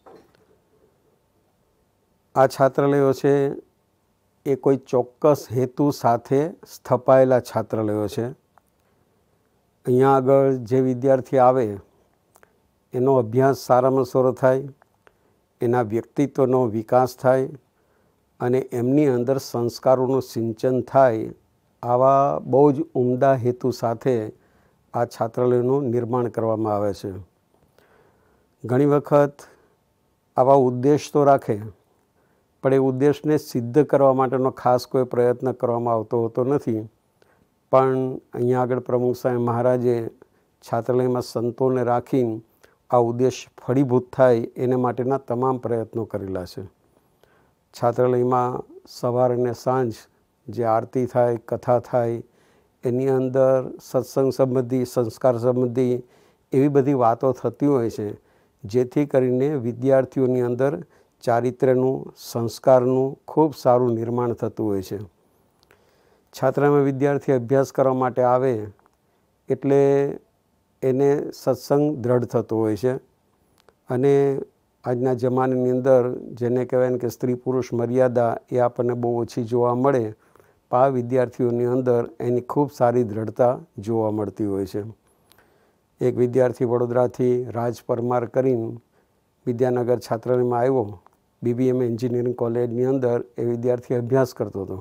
આ છાત્રાલયો છે એ કોઈ ચોક્કસ હેતુ સાથે સ્થપાયેલા છાત્રાલયો છે. અહીંયા આગળ જે વિદ્યાર્થી આવે એનો અભ્યાસ સારામાં સારો થાય, એના વ્યક્તિત્વનો વિકાસ થાય અને એમની અંદર સંસ્કારોનું સિંચન થાય, આવા બહુ જ ઉમદા હેતુ સાથે આ છાત્રાલયનું નિર્માણ કરવામાં આવે છે. ઘણી વખત આવા ઉદ્દેશ તો રાખે, પણ એ ઉદ્દેશને સિદ્ધ કરવા માટેનો ખાસ કોઈ પ્રયત્ન કરવામાં આવતો હોતો નથી. પણ અહીંયા આગળ પ્રમુખ સાહેબ મહારાજે છાત્રાલયમાં સંતોને રાખીને આ ઉદ્દેશ ફળીભૂત થાય એને માટેના તમામ પ્રયત્નો કરેલા છે. છાત્રાલયમાં સવાર અને સાંજ જે આરતી થાય, કથા થાય, એની અંદર સત્સંગ સંબંધી, સંસ્કાર સંબંધી એવી બધી વાતો થતી હોય છે, જેથી કરીને વિદ્યાર્થીઓની અંદર ચારિત્ર્યનું, સંસ્કારનું ખૂબ સારું નિર્માણ થતું હોય છે. છાત્રાલયમાં વિદ્યાર્થી અભ્યાસ કરવા માટે આવે એટલે એને સત્સંગ દ્રઢ થતો હોય છે. અને આજના જમાનાની અંદર જેને કહેવાય ને કે સ્ત્રી પુરુષ મર્યાદા એ આપણને બહુ ઓછી જોવા મળે, પણ આ વિદ્યાર્થીઓની અંદર એની ખૂબ સારી દ્રઢતા જોવા મળતી હોય છે. એક વિદ્યાર્થી વડોદરાથી રાજ પરમાર કરીને વિદ્યાનગર છાત્રાલયમાં આવ્યો. બીબીએમ એન્જિનિયરિંગ કોલેજની અંદર એ વિદ્યાર્થી અભ્યાસ કરતો હતો.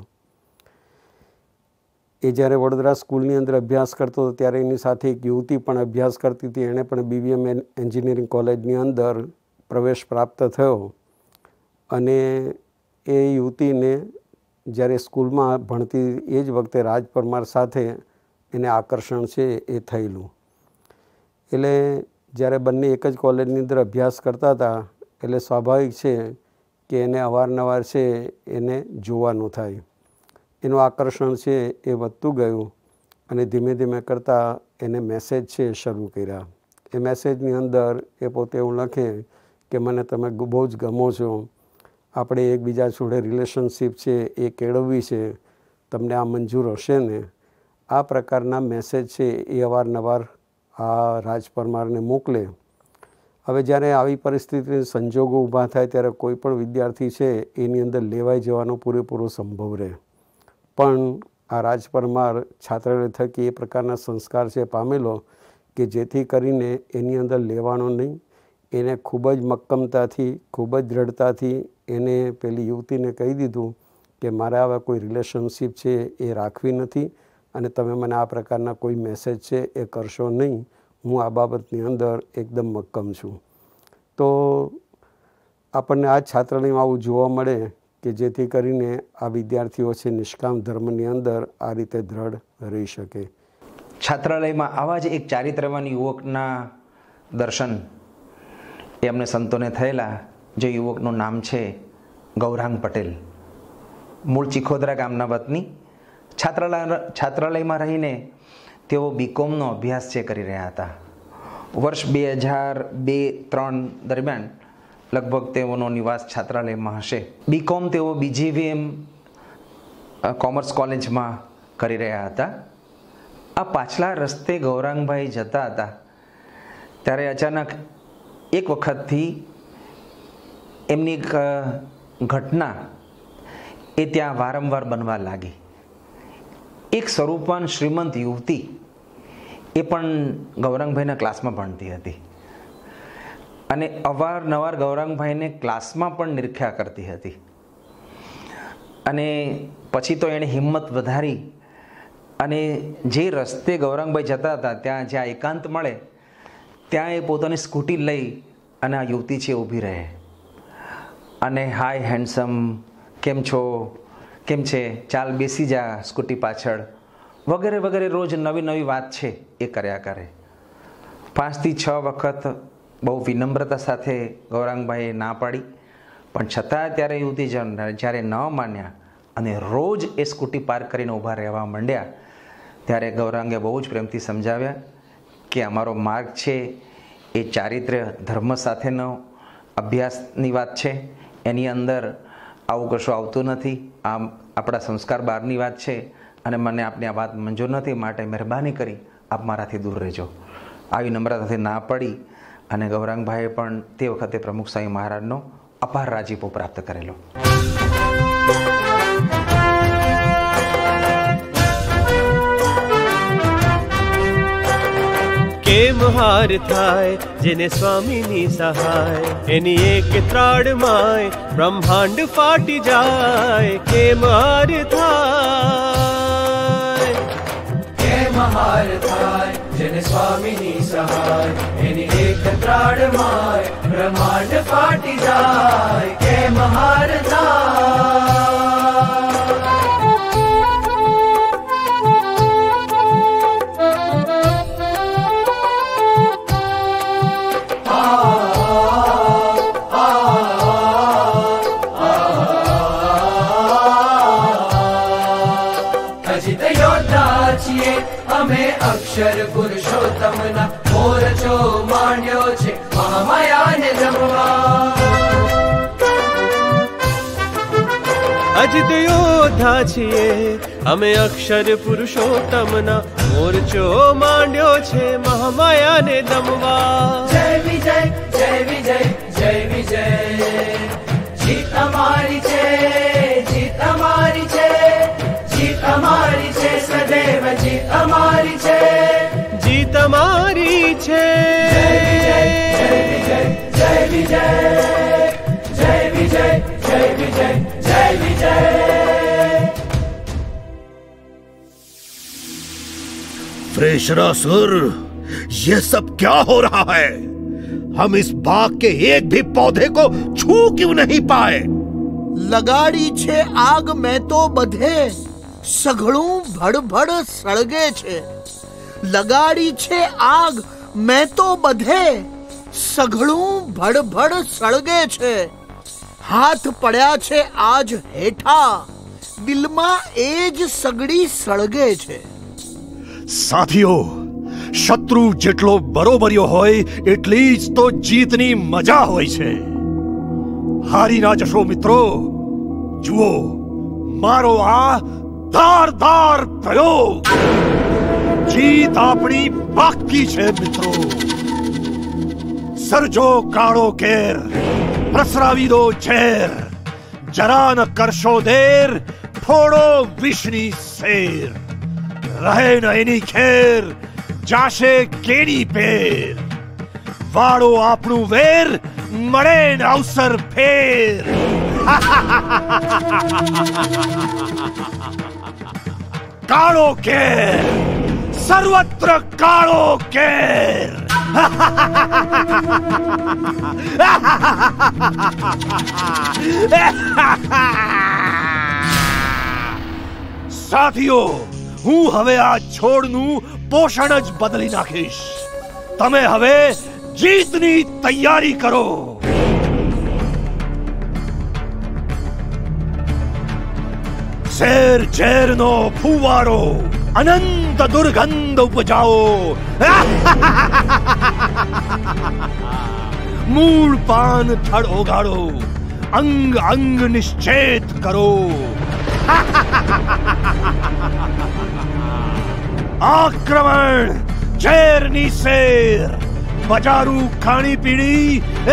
એ જ્યારે વડોદરા સ્કૂલની અંદર અભ્યાસ કરતો હતો ત્યારે એની સાથે એક યુવતી પણ અભ્યાસ કરતી હતી. એણે પણ બીબીએમ એન્જિનિયરિંગ કોલેજની અંદર પ્રવેશ પ્રાપ્ત થયો અને એ યુવતીને જ્યારે સ્કૂલમાં ભણતી એ જ વખતે રાજ પરમાર સાથે એને આકર્ષણ છે એ થયેલું. એટલે જ્યારે બંને એક જ કોલેજની અંદર અભ્યાસ કરતા હતા એટલે સ્વાભાવિક છે કે એને અવારનવાર છે એને જોવાનું થાય. એનું આકર્ષણ છે એ વધતું ગયું અને ધીમે ધીમે કરતાં એને મેસેજ છે એ શરૂ કર્યા. એ મેસેજની અંદર એ પોતે એવું લખે કે મને તમે બહુ જ ગમો છો, આપણે એકબીજા જોડે રિલેશનશીપ છે એ કેળવવી છે, તમને આ મંજૂર હશે ને? આ પ્રકારના મેસેજ છે એ અવારનવાર આ રાજ પરમારને મોકલે. હવે જ્યારે આવી પરિસ્થિતિ સંજોગો ઊભા થાય ત્યારે કોઈ પણ વિદ્યાર્થી છે એની અંદર લેવાઈ જવાનો પૂરેપૂરો સંભવ રહે. પણ આ રાજ પરમાર છાત્રાલય થકી એ પ્રકારના સંસ્કાર છે પામેલો કે જેથી કરીને એની અંદર લેવાનો નહીં, એને ખૂબ જ મક્કમતાથી, ખૂબ જ દ્રઢતાથી એને પેલી યુવતીને કહી દીધું કે મારે આવા કોઈ રિલેશનશીપ છે એ રાખવી નથી અને તમે મને આ પ્રકારના કોઈ મેસેજ છે એ કરશો નહીં. હું આ બાબતની અંદર એકદમ મક્કમ છું. તો આપણને આ છાત્રાલયમાં આવું જોવા મળે કે જેથી કરીને આ વિદ્યાર્થીઓ છે નિષ્કામ ધર્મની અંદર આ રીતે દ્રઢ રહી શકે. છાત્રાલયમાં આવા જ એક ચારિત્ર્યવાન યુવકના દર્શન એ અમને સંતોને થયેલા. જે યુવકનું નામ છે ગૌરાંગ પટેલ, મૂળ ચીખોદરા ગામના વતની. છાત્રાલય છાત્રાલયમાં રહીને તેઓ બીકોમનો અભ્યાસ છે કરી રહ્યા હતા. વર્ષ બે હજાર બે ત્રણ દરમિયાન લગભગ તેઓનો નિવાસ છાત્રાલયમાં હશે. બીકોમ તેઓ બીજીવીએમ કોમર્સ કોલેજમાં કરી રહ્યા હતા. આ પાછલા રસ્તે ગૌરાંગભાઈ જતા હતા ત્યારે અચાનક એક વખતથી એમની એક ઘટના એ ત્યાં વારંવાર બનવા લાગી. એક સ્વરૂપવાન શ્રીમંત યુવતી એ પણ ગૌરાંગભાઈના ક્લાસમાં ભણતી હતી અને અવારનવાર ગૌરાંગભાઈને ક્લાસમાં પણ નિરખ્યા કરતી હતી. અને પછી તો એણે હિંમત વધારી અને જે રસ્તે ગૌરાંગભાઈ જતા હતા ત્યાં જ્યાં એકાંત મળે ત્યાં એ પોતાની સ્કૂટી લઈ અને આ યુવતી છે ઊભી રહે અને હાય હેન્ડસમ, કેમ છો, કેમ છે, ચાલ બેસી જા સ્કૂટી પાછળ, વગેરે વગેરે રોજ નવી નવી વાત છે એ કર્યા કરે. પાંચથી છ વખત બહુ વિનમ્રતા સાથે ગૌરાંગભાઈએ ના પાડી, પણ છતાં ત્યારે યુવતી જ્યારે ન માન્યા અને રોજ એ સ્કૂટી પાર્ક કરીને ઊભા રહેવા માંડ્યા ત્યારે ગૌરાંગે બહુ જ પ્રેમથી સમજાવ્યા કે અમારો માર્ગ છે એ ચારિત્ર્ય ધર્મ સાથેનો અભ્યાસની વાત છે, એની અંદર આવું કશું આવતું નથી, આમ આપણા સંસ્કાર બહારની વાત છે અને મને આપની આ વાત મંજૂર નથી, માટે મહેરબાની કરી આપ મારાથી દૂર રહેજો. આવી નમ્રતાથી ના પડી અને ગૌરાંગભાઈએ પણ તે વખતે પ્રમુખ સ્વામી મહારાજનો અપાર રાજીપો પ્રાપ્ત કરેલો. કેમ હાર થાય જેને સ્વામીની સહાય, એની એક ત્રાડ માય બ્રહ્માંડ ફાટી જાય. કેમ હાર થાય, કેમ હાર થાય જેને સ્વામીની સહાય, એની એક ત્રાડ માય બ્રહ્માંડ ફાટી જાય. કેમ હાર થાય, અમે અક્ષર પુરુષોત્તમના મોરચો માંડ્યો છે મહામાયાને જમવા. અજિત યોદ્ધા છીએ અમે અક્ષર પુરુષોત્તમના મોરચો માંડ્યો છે મહામાયાને દમવા. જય વિજય જય વિજય જય વિજય, જીત અમારી છે, જીત અમારી છે, જીત અમારી છે, સદૈવ જીત અમારી છે, જીત અમારી છે. જય વિજય જય વિજય જય વિજય જય વિજય જય વિજય. फ्रेशरासुर, ये सब क्या हो रहा है? हम इस बाग के एक भी पौधे को छू क्यों नहीं पाए? લગાડી છે આગ મેં તો બધે, સઘળું ભડભડ સળગે છે. લગાડી છે આગ મેં તો બધે, સઘળું ભડભડ સળગે છે. હાથ પડ્યા છે આજ હેઠા, દિલમાં એ જ સગડી સળગે છે. સાથીઓ, શત્રુ જેટલો બરોબર્યો હોય એટલી જ તો જીતની મજા હોય છે. હારી ના જશો મિત્રો. જુઓ મારો આ ધારદાર પ્રયોગ. જીત આપણી બાકી છે મિત્રો. સર્જો કાળો કેર, પ્રસરાવી દો ઝેર, જરા ન કરશો દેર, ફોડો વિષની શેર. રહે ન એની ખેર, જાશે કેડી પેર. વાળો આપણું વેર, મળે ન અવસર ફેર. કાળો કેર, સર્વત્ર કાળો કેર. સાથીઓ, હું હવે આ છોડનું પોષણ જ બદલી નાખીશ. તમે હવે જીતની તૈયારી કરો. શેર ઝેરનો ફુવારો અનંત દુર્ગંધ ઉપજાવો. મૂળ પાન થડ ઓગાળો, અંગ અંગ નિશ્ચેત કરો. આક્રમણ ઝેરની શેર, બજારું ખાણી પીણી.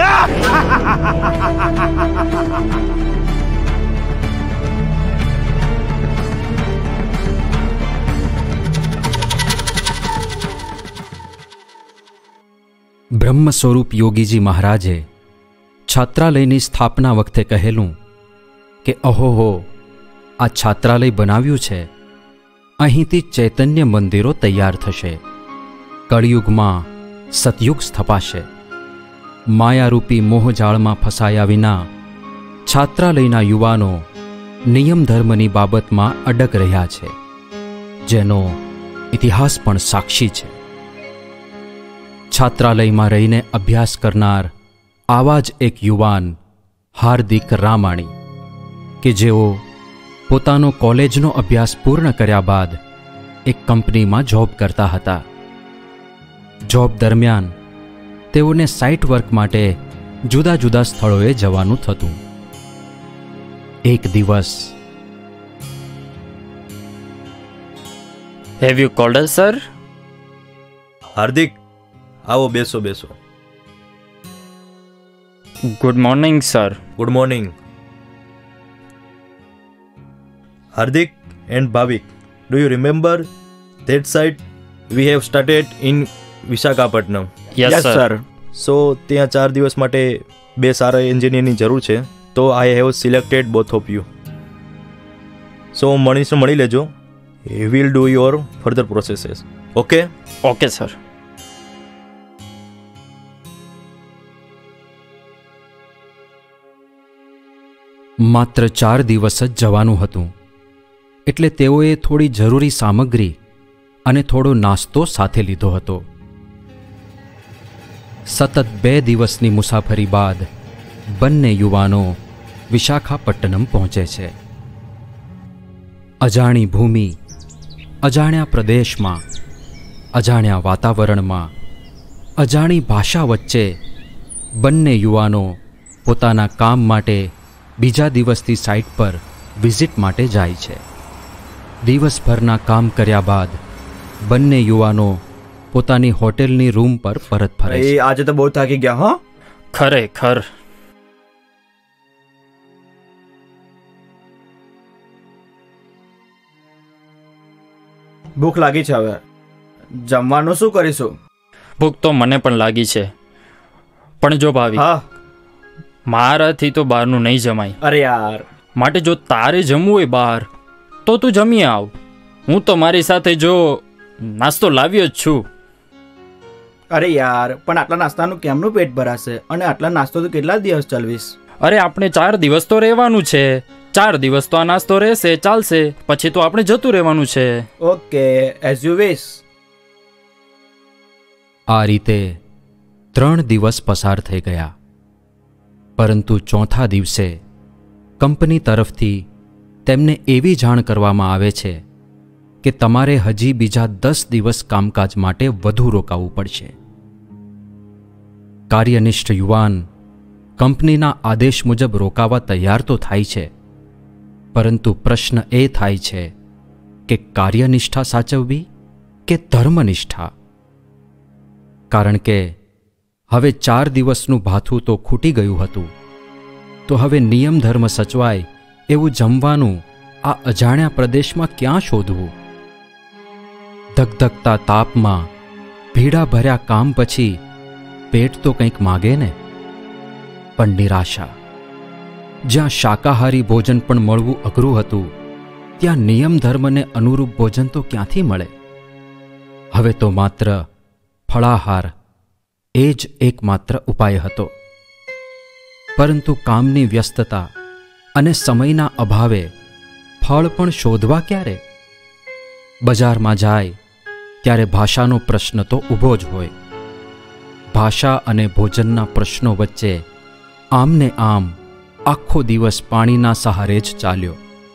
બ્રહ્મ સ્વરૂપ યોગીજી મહારાજે છાત્રાલયની સ્થાપના વખતે કહેલું કે અહોહો, આ છાત્રાલય બનાવ્યું છે, અહીંથી ચૈતન્ય મંદિરો તૈયાર થશે. કળિયુગમાં સતયુગ સ્થપાશે. માયારૂપી મોહજાળમાં ફસાયા વિના છાત્રાલયના યુવાનો નિયમ ધર્મની બાબતમાં અડગ રહ્યા છે, જેનો ઇતિહાસ પણ સાક્ષી છે. છાત્રાલયમાં રહીને અભ્યાસ કરનાર આવા જ એક યુવાન હાર્દિક રામાણી, કે જેઓ પોતાનો કોલેજનો અભ્યાસ પૂર્ણ કર્યા બાદ એક કંપનીમાં જોબ કરતા હતા. જોબ દરમિયાન તેઓને સાઇટ વર્ક માટે જુદા જુદા સ્થળોએ જવાનું થતું. એક દિવસ have you called us sir? Hardik, આવો બેસો બેસો. Good morning sir. Good morning. Hardik and Bhavik, do you remember that site we have started in Visakhapatnam? Yes, yes sir. So ત્યાં ચાર દિવસ માટે બે સારા એન્જિનિયરની જરૂર છે, તો I have selected both of you. So મનીષને મળી લેજો. He will do your further processes. Okay? Okay sir. માત્ર ચાર દિવસ જ જવાનું હતું, એટલે તેઓએ થોડી જરૂરી સામગ્રી અને થોડો નાસ્તો સાથે લીધો હતો. સતત બે દિવસની મુસાફરી બાદ બંને યુવાનો વિશાખાપટ્ટનમ પહોંચે છે. અજાણી ભૂમિ, અજાણ્યા પ્રદેશમાં, અજાણ્યા વાતાવરણમાં, અજાણી ભાષા વચ્ચે બંને યુવાનો પોતાના કામ માટે બીજા દિવસથી સાઇટ પર વિઝિટ માટે જાય છે. દિવસભરના કામ કર્યા બાદ બંને યુવાનો પોતાની હોટેલની રૂમ પર પરત ફરે છે. આજે તો બહુ થાકી ગયા. હા, ખરેખર. ભૂખ લાગી છે. હવે જમવાનું શું કરીશું? ભૂખ તો મને પણ લાગી છે, પણ જો ભાવી, હા, મારાથી તો બહારનું નહીં જમાય. અરે યાર, માટે જો તારે જમવું હોય બહાર તો તું જમી આવ. હું તો મારી સાથે જો નાસ્તો લાવ્યો જ છું. અરે યાર, પણ આટલા નાસ્તાનું કેમનું પેટ ભરાશે? અને આટલા નાસ્તો તો કેટલા દિવસ ચાલવીશ? અરે આપણે ચાર દિવસ તો રહેવાનું છે. ચાર દિવસ તો આ નાસ્તો રહેશે, ચાલશે. પછી તો આપણે જતું રહેવાનું છે. Okay, as you wish. આ રીતે ત્રણ દિવસ પસાર થઈ ગયા, પરંતુ ચોથા દિવસે કંપની તરફથી તેમને એવી જાણ કરવામાં આવે છે કે તમારે હજી બીજા દસ દિવસ કામકાજ માટે વધુ રોકાવું પડશે. કાર્યનિષ્ઠ યુવાન કંપનીના આદેશ મુજબ રોકાવા તૈયાર તો થાય છે, પરંતુ પ્રશ્ન એ થાય છે કે કાર્યનિષ્ઠા સાચવવી કે ધર્મનિષ્ઠા? કારણ કે હવે ચાર દિવસનું ભાથું તો ખૂટી ગયું હતું, તો હવે નિયમ ધર્મ સચવાય એવું જમવાનું આ અજાણ્યા પ્રદેશમાં ક્યાં શોધવું? ધગધગતા તાપમાં ભીડા ભર્યા કામ પછી પેટ તો કંઈક માગે ને. પણ નિરાશા. જ્યાં શાકાહારી ભોજન પણ મળવું અઘરું હતું, ત્યાં નિયમ ધર્મને અનુરૂપ ભોજન તો ક્યાંથી મળે? હવે તો માત્ર ફળાહાર એ જ એકમાત્ર ઉપાય હતો. પરંતુ કામની વ્યસ્તતા અને સમયના અભાવે ફળ પણ શોધવા ક્યારે? બજારમાં જાય ત્યારે ભાષાનો પ્રશ્ન તો ઊભો જ હોય. ભાષા અને ભોજનના પ્રશ્નો વચ્ચે આમને આમ આખો દિવસ પાણીના સહારે જ ચાલ્યો.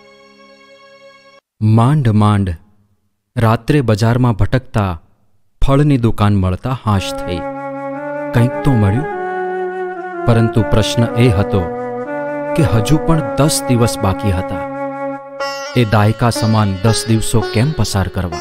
માંડ માંડ રાત્રે બજારમાં ભટકતા ફળની દુકાન મળતા હાશ થઈ. કંઈક તો મળ્યું, પરંતુ પ્રશ્ન એ હતો કે હજુ પણ દસ દિવસ બાકી હતા. એ દાયકા સમાન દસ દિવસો કેમ પસાર કરવા?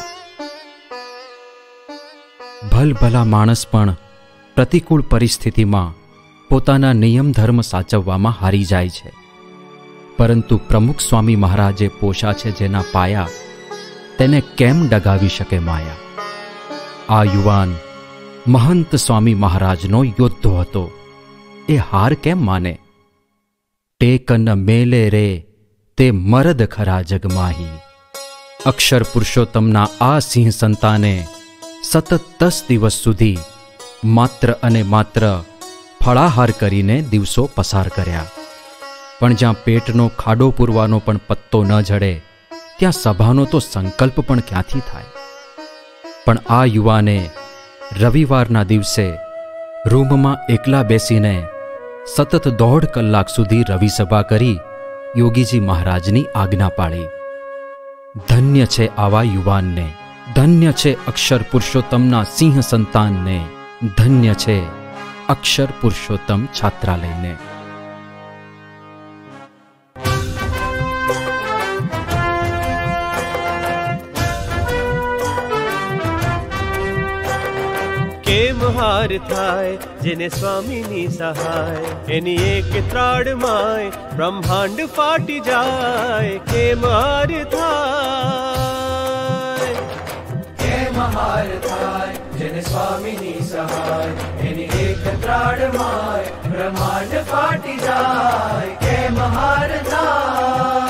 ભલભલા માણસ પણ પ્રતિકૂળ પરિસ્થિતિમાં પોતાના નિયમ ધર્મ સાચવવામાં હારી જાય છે, પરંતુ પ્રમુખ સ્વામી મહારાજે પોષા છે જેના પાયા, તેને કેમ ડગાવી શકે માયા? આ યુવાન મહંત સ્વામી મહારાજનો યોદ્ધો હતો, એ હાર કેમ માને? ટેકન મેલે રે તે મરદ ખરા જગમાહી. અક્ષર પુરુષોત્તમના આ સિંહ સંતાને સતત દસ દિવસ સુધી માત્ર અને માત્ર ફળાહાર કરીને દિવસો પસાર કર્યા. પણ જ્યાં પેટનો ખાડો પૂરવાનો પણ પત્તો ન જડે, ત્યાં સભાનો તો સંકલ્પ પણ ક્યાંથી થાય? પણ આ યુવાને રવિવારના દિવસે રૂમમાં એકલા બેસીને સતત દોઢ કલાક સુધી રવિસભા કરી યોગીજી મહારાજની આજ્ઞા પાળી. ધન્ય છે આવા યુવાનને ધન્ય છે અક્ષર પુરુષોત્તમના સિંહ સંતાનને, ધન્ય છે અક્ષર પુરુષોત્તમ છાત્રાલયને. કેમ હાર થાય જેને સ્વામીની સહાય, એની એક ત્રાડ માય બ્રહ્માંડ ફાટી જાય. કેમ હાર થાય, કેમ હાર થાય જેને સ્વામીની સહાય, એની એક ત્રાડ માય બ્રહ્માંડ ફાટી જાય. કેમ હાર થાય,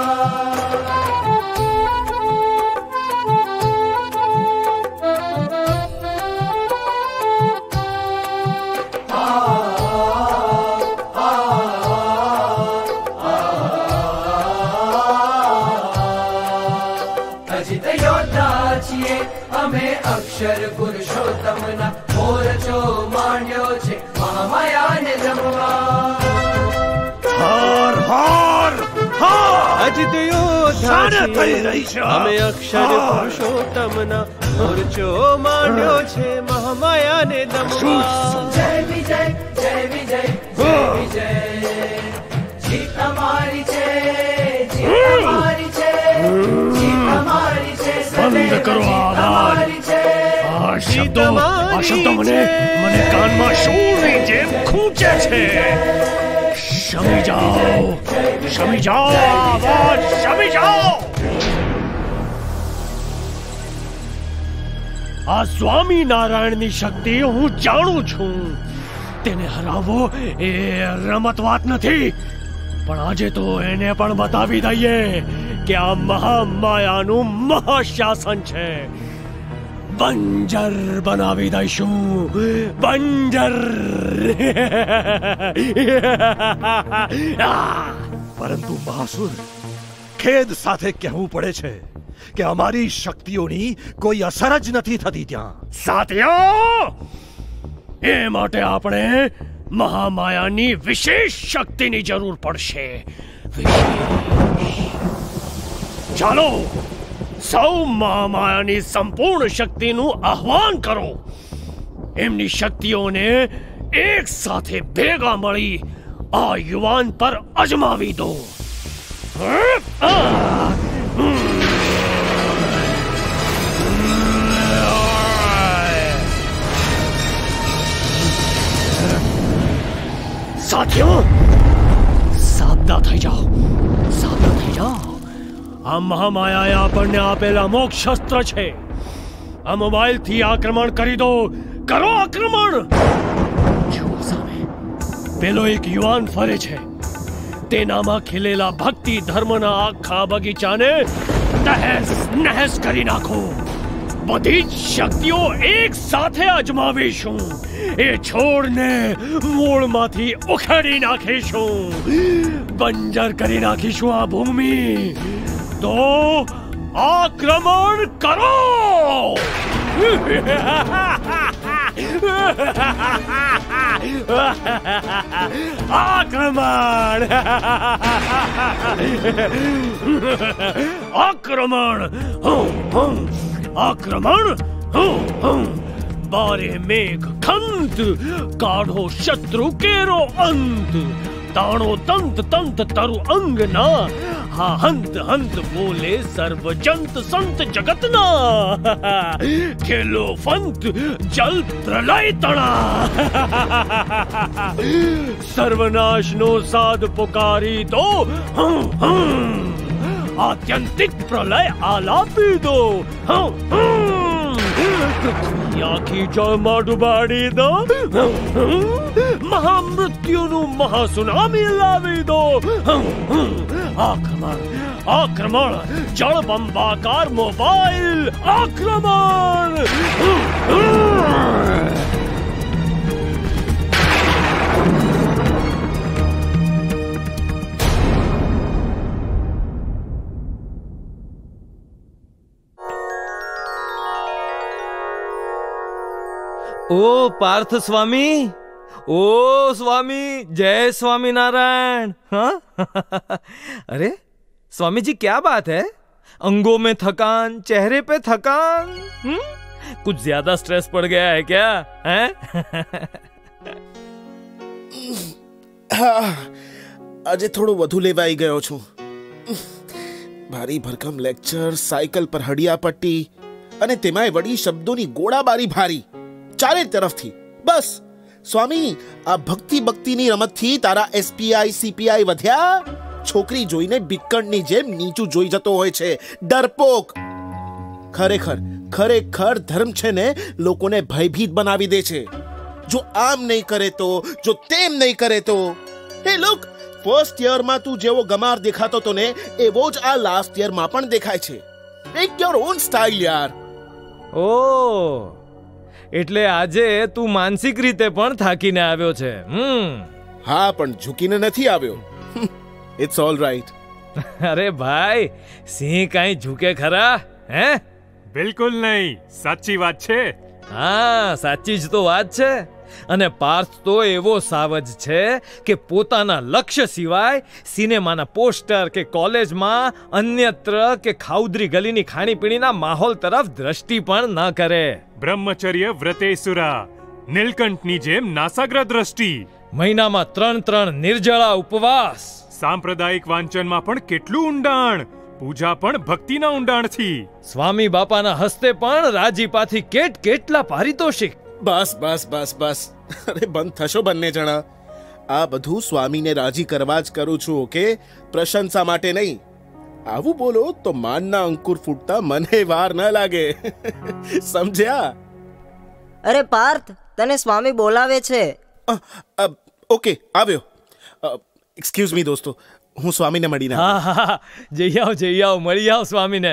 અમે અક્ષર પુરુષોત્તમના મોરચો માંડ્યો છે મહામાયાને જમવા. હાર હાર હાર અજિત યોદ્ધા છીએ અમે અક્ષર પુરુષોત્તમના મોરચો માંડ્યો છે મહામાયાને દમવા. જય વિજય જય વિજય જય વિજય, જીત અમારી છે, જીત અમારી છે, જીત અમારી છે. બંધ કરો આવાજ. આ શબ્દો આ શબ્દો મને મને કાનમાં શૂળની જેમ ખૂંચે છે. શમી જાઓ, શમી જાઓ, આવાજ શમી જાઓ. આ સ્વામિનારાયણની શક્તિ હું જાણું છું. તેને હરાવવો એ રમત વાત નથી, પણ આજે તો એને પણ બતાવી દઈએ કે આ મહામાયાનું મહાશાસન છે. બંજર બનાવી દઈશું, બંજર. પરંતુ મહાસુર, ખેદ સાથે કહેવું પડે છે કે અમારી શક્તિઓની કોઈ અસર જ નથી થતી ત્યાં. સાથીઓ, એ માટે આપણે મહામાયાની વિશેષ શક્તિની જરૂર પડશે. ચાલો સૌ મહામાયાની સંપૂર્ણ શક્તિનું આહ્વાન કરો. એમની શક્તિઓને એક સાથે ભેગા મળી આ યુવાન પર અજમાવી દો. સાથીઓ, સાબદા થઈ જાઓ, સાબદા થઈ જાઓ. આ મહામાયાએ આપણને આપેલા મોક્ષ શસ્ત્ર છે. આ મોબાઈલથી આક્રમણ કરી દો. કરો આક્રમણ. જુઓ સામે પેલો એક યુવાન ફરે છે. તેનામાં ખીલેલા ભક્તિ ધર્મના આખા બગીચાને તહેસ નહેસ કરી નાખો. બધી જ શક્તિઓ એક સાથે અજમાવીશું. એ છોડને મૂળમાંથી ઉખેડી નાખીશું. બંજર કરી નાખીશું આ ભૂમિ. તો આક્રમણ કરો. આક્રમણ, આક્રમણ, આક્રમણ. બારે મેઘ ખંત, કાઢો શત્રુ કેરો અંત. તાણો તંત તંત તરુ અંગના, હા હંત હંત બોલે સર્વજંત સંત જગતના. ખેલો ફંત જલ પ્રલય તણા. સર્વનાશનો સાદ પુકારી દો. આત્યંતિક પ્રલય આલાપી દો. આખી જળમાં ડુબાડી દો. મહામૃત્યુનું મહાસુનામી લાવી દો. આક્રમણ, આક્રમણ. જળ બંબાકાર મોબાઈલ આક્રમણ. ઓ પાર્થ સ્વામી, ઓ સ્વામી, જય स्वामीनारायण. हाँ अरे स्वामी जी क्या बात है, अंगों में थकान, चेहरे पे थकान। हुँ? कुछ ज्यादा स्ट्रेस पड़ गया है क्या? हैं? હા, આજે થોડો વધુ લેવાઈ ગયો છું. ભારી ભરકમ લેક્ચર, સાયકલ પર હડિયા પટ્ટી અને તેમાંય વળી શબ્દોની ગોળાબારી ભારી ચારે તરફથી. બસ સ્વામી, આ ભક્તિ ભક્તિની રમતથી તારા એસપીઆઈ સીપીઆઈ વધ્યા? છોકરી જોઈને બિક્કણની જેમ નીચું જોઈ જતો હોય છે, ડરપોક. ખરેખર ખરેખર ધર્મ છે ને લોકોને ભયભીત બનાવી દે છે. જો આમ નહીં કરે તો, જો તેમ નહીં કરે તો. હે લુક, ફર્સ્ટ યરમાં તું જેવો ગમાર દેખાતો તો ને એવો જ આ લાસ્ટ યરમાં પણ દેખાય છે. મેક યોર ઓન સ્ટાઇલ યાર. ઓ, એટલે આજે તું માનસિક રીતે પણ થાકીને આવ્યો છે. હમ હા, પણ ઝૂકીને નથી આવ્યો. It's all right. અરે ભાઈ, સિંહ કાંઈ ઝૂકે ખરા? હે? બિલકુલ નહીં, સાચી વાત છે. હા, સાચી જ તો વાત છે. અને પાર્થ તો એવો સાવજ છે કે પોતાના લક્ષ્ય સિવાય સિનેમાના પોસ્ટર કે કોલેજમાં અન્યત્ર કે ખાઉદરી ગલીની ખાણીપીણીના માહોલ તરફ દ્રષ્ટિ પણ ન કરે. બ્રહ્મચર્ય વ્રતેસુરા, નીલકંઠની જેમ નાસાગ્ર દ્રષ્ટિ. મહિનામાં ત્રણ ત્રણ નિર્જળા ઉપવાસ. સાંપ્રદાયિક વાંચનમાં પણ કેટલું ઊંડાણ, પૂજા પણ ભક્તિના ઊંડાણથી. સ્વામી બાપાના હસ્તે પણ રાજીપાથી કેટ કેટલા પારિતોષિક. બસ બસ બસ બસ. અરે બંધ થશો બંને જણા. આ બધું સ્વામીને રાજી કરવા જ કરું છું, ઓકે? પ્રશંસા માટે નહીં. આવું બોલો તો માનના અંકુર ફૂટતા મને વાર ન લાગે. સમજ્યા? અરે પાર્થ, તને સ્વામી બોલાવે છે. ઓકે, આવ્યો. એક્સક્યુઝ મી દોસ્તો, હું સ્વામીને મળીને. હા હા, જઈ આવ જઈ આવ, મળી આવ સ્વામીને.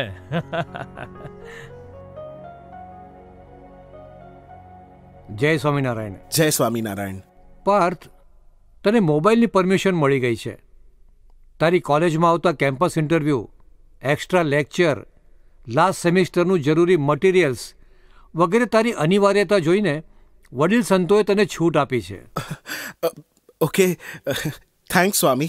જય સ્વામિનારાયણ. જય સ્વામિનારાયણ. પાર્થ, તને મોબાઈલની પરમિશન મળી ગઈ છે. તારી કોલેજમાં આવતા campus interview, extra lecture, last સેમિસ્ટરનું જરૂરી મટીરિયલ્સ વગેરે તારી અનિવાર્યતા જોઈને વડીલ સંતોએ તને છૂટ આપી છે. ઓકે, થેન્ક્સ સ્વામી.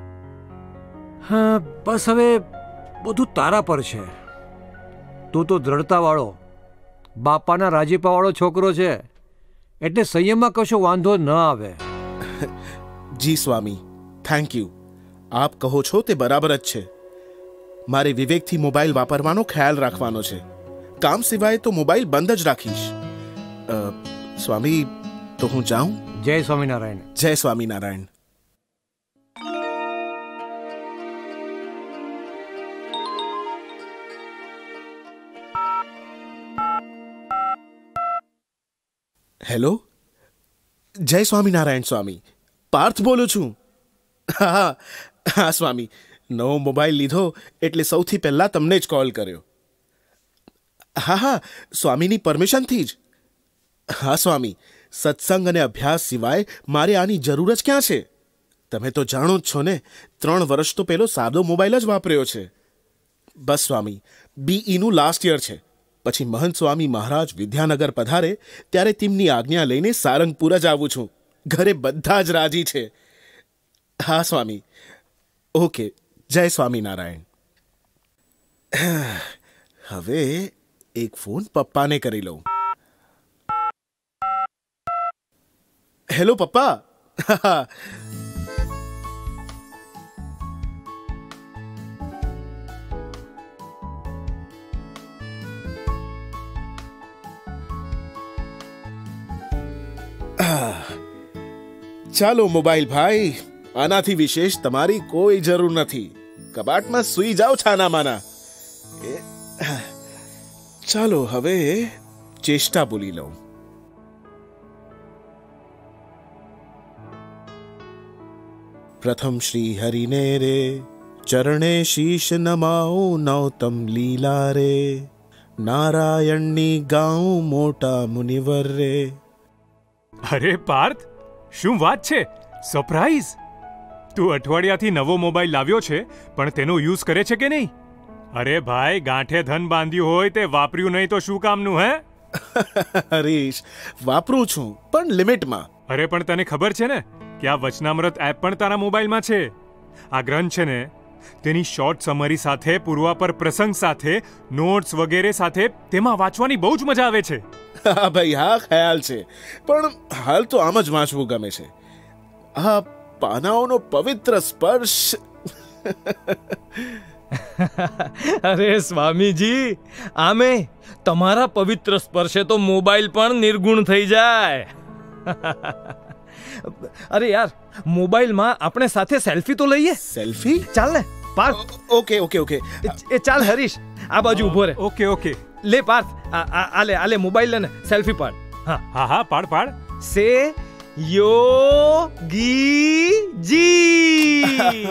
હા, બસ હવે બધું તારા પર છે. તું તો દ્રઢતાવાળો, બાપાના રાજીપાવાળો છોકરો છે, એટલે સંયમમાં કશો વાંધો ન આવે. જી સ્વામી, થેન્ક યુ. આપ કહો છો તે બરાબર જ છે. મારે વિવેકથી મોબાઈલ વાપરવાનો ખ્યાલ રાખવાનો છે. કામ સિવાય તો મોબાઈલ બંધ જ રાખીશ. સ્વામી, તો હું જાઉં? જય સ્વામિનારાયણ. જય સ્વામિનારાયણ. હેલો, જય સ્વામિનારાયણ સ્વામી. પાર્થ બોલું છું. હા હા સ્વામી, નવો મોબાઈલ લીધો એટલે સૌથી પહેલા તમને જ કોલ કર્યો. હા હા, સ્વામીની પરમિશનથી જ. હા સ્વામી, સત્સંગ અને અભ્યાસ સિવાય મારે આની જરૂર જ ક્યાં છે? તમે તો જાણો જ છો ને, ત્રણ વર્ષ તો પેલો સાદો મોબાઈલ જ વાપર્યો છે. બસ સ્વામી, બીઈનું લાસ્ટ યર છે. પછી મહંત સ્વામી મહારાજ વિદ્યાનગર પધારે ત્યારે તેમની આજ્ઞા લઈને સારંગપુર જ આવું છું. ઘરે બધા જ રાજી છે. હા સ્વામી. ઓકે, જય સ્વામિનારાયણ. હવે એક ફોન પપ્પાને કરી લઉં. હેલો પપ્પા. ચાલો મોબાઈલ ભાઈ, આનાથી વિશેષ તમારી કોઈ જરૂર નથી. કબાટમાં સૂઈ જાઓ છાના માના. ચાલો હવે ચેષ્ટા બોલી લઉં. પ્રથમ શ્રી હરિને રે, ચરણે શીશ નમાઓ નૌતમ લીલા રે, નારાયણની ગાઉં મોટા મુનિવર રે. અરે પાર્થ, શું વાત છે? સરપ્રાઈઝ! તું અઠવાડિયાથી નવો મોબાઈલ લાવ્યો છે, પણ તેનો યુઝ કરે છે કે નહીં? અરે ભાઈ, ગાંઠે ધન બાંધ્યું હોય તે વાપર્યું નહીં તો શું કામનું? હે હરીશ, વાપરું છું પણ લિમિટમાં. અરે પણ તને ખબર છે ને કે આ વચનામૃત એપ પણ તારા મોબાઈલમાં છે. આ ગ્રંથ છે ને તેની શોર્ટ સમરી સાથે, પૂર્વાપર પ્રસંગ સાથે, નોટ્સ વગેરે સાથે તેમાં વાંચવાની બહુ જ મજા આવે છે. હા ભાઈ, હા ખ્યાલ છે, પણ હાલ તો આમ જ વાંચવું ગમે છે. આ પાનાઓનો પવિત્ર સ્પર્શ. અરે સ્વામીજી, આમે તમારા પવિત્ર સ્પર્શે તો મોબાઈલ પણ નિર્ગુણ થઈ જાય. અરે યાર, મોબાઈલમાં આપણે સાથે સેલ્ફી તો લઈએ. સેલ્ફી? ચાલ ને પાર્થ. ઓકે ઓકે ઓકે એ ચાલ હરીશ, આ બાજુ ઉભો રહે. ઓકે ઓકે લે પાર્થ, આ લે આ લે મોબાઈલ લે ને સેલ્ફી પાડ. હા હા હા પાડ પાડ. સે યોગીજી.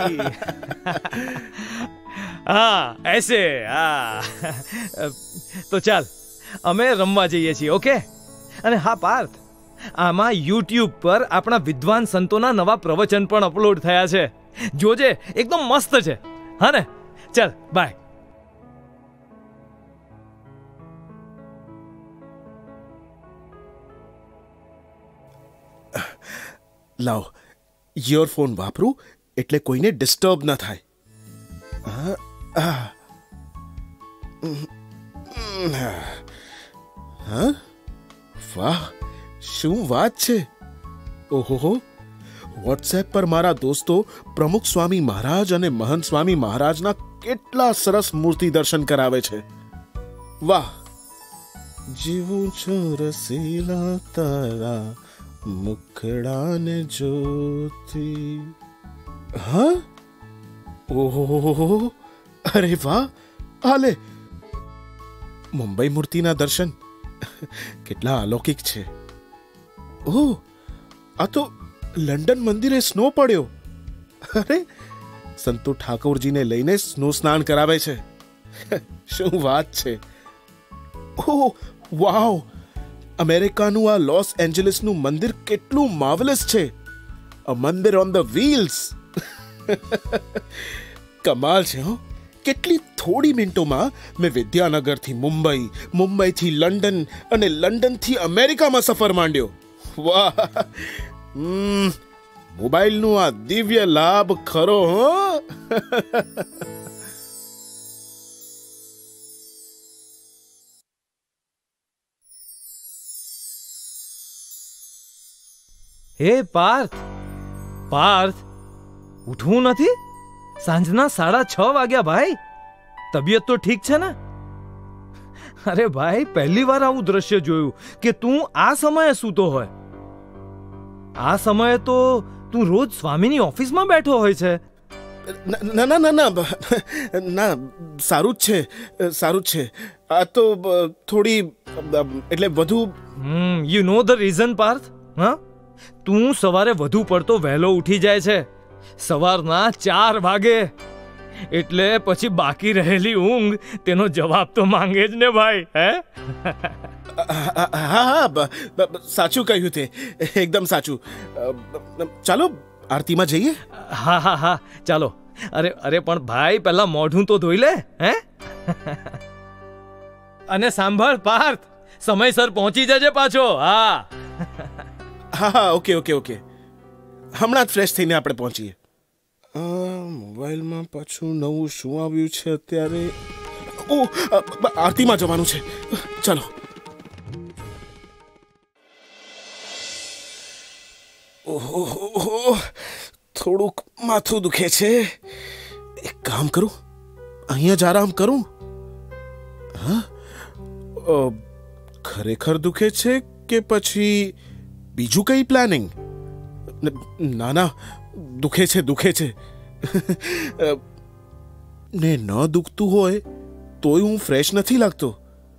હા એસે. હા તો ચાલ અમે રમવા જઈએ છીએ. ઓકે. અને હા પાર્થ, આમાં યુટ્યુબ પર આપણા વિદ્વાન સંતોના નવા પ્રવચન પણ અપલોડ થયા છે. જોજે, એકદમ મસ્ત છે. હા ને? ચાલ બાય. લાવ, ઇયરફોન વાપરું એટલે કોઈને ડિસ્ટર્બ ન થાય. હા, વાહ, શું વાત છે. ઓહો, વોટ્સએપ પર મારા દોસ્તો પ્રમુખ સ્વામી મહારાજ અને મહંત સ્વામી મહારાજના કેટલા સરસ મૂર્તિ દર્શન કરાવે છે. વાહ, જીવું છું રસીલા તારા મુખડાને જોતી. હા, ઓહો, અરે વાહ, હાલે મુંબઈ મૂર્તિના દર્શન કેટલા અલૌકિક છે. ઓહ, આ તો લંડન મંદિરે સ્નો પડ્યો. અરે, સંતો ઠાકોરજીને લઈને સ્નો સ્નાન કરાવે છે. શું વાત છે. ઓહ વાવ, અમેરિકાનું આ લોસ એન્જલિસનું મંદિર કેટલું માર્વેલસ છે. અ મંદિર ઓન ધ વ્હીલ્સ. કમાલ છે. હો, કેટલી થોડી મિનિટોમાં મેં વિદ્યાનગરથી મુંબઈ, મુંબઈથી લંડન અને લંડનથી અમેરિકામાં સફર માંડ્યો. વાહ, મોબાઈલનું આ દિવ્ય લાભ ખરો. હો, હે પાર્થ, પાર્થ, ઉઠવું નથી? સાંજના સાડા છ વાગ્યા ભાઈ. તબિયત તો ઠીક છે ને? અરે ભાઈ, પહેલી વાર આવું દ્રશ્ય જોયું કે તું આ સમયે સૂતો હોય. આ સમયે તો તું રોજ સ્વામીની ઓફિસમાં બેઠો હોય છે. ના ના ના ના ના, સારું જ છે, સારું જ છે. આ તો થોડી એટલે વધુ. Hmm you know the reason Parth? હા, તું સવારે વધુ પડતો વહેલો ઉઠી જાય છે, સવારના ચાર વાગે. એટલે પછી બાકી રહેલી ઊંઘ તેનો જવાબ તો માંગે જ ને ભાઈ. હે? હા હા, સાચું કહ્યું તે, એકદમ સાચું. ચાલો આરતીમાં જઈએ. હા હા હા ચાલો. અરે અરે પણ ભાઈ, પહેલા મોઢું તો ધોઈ લે. હે? અને સાંભળ પાર્થ, સમયસર પહોંચી જજે પાછો. હા હા હા, ઓકે ઓકે ઓકે, હમણાં જ ફ્રેશ થઈને આપણે પહોંચીએ. મોબાઈલમાં પાછું નવું શું આવ્યું છે અત્યારે? ઓ, આરતીમાં જવાનું છે. ચાલો. ઓહો, થોડુંક માથું દુખે છે. એક કામ કરું, અહીંયા જ આરામ કરું. હા, ખરેખર દુખે છે કે પછી બીજું કઈ પ્લાનિંગ? ના ના, દુખે છે દુખે છે. ને ન દુખતું હોય તોય હું ફ્રેશ નથી લાગતો.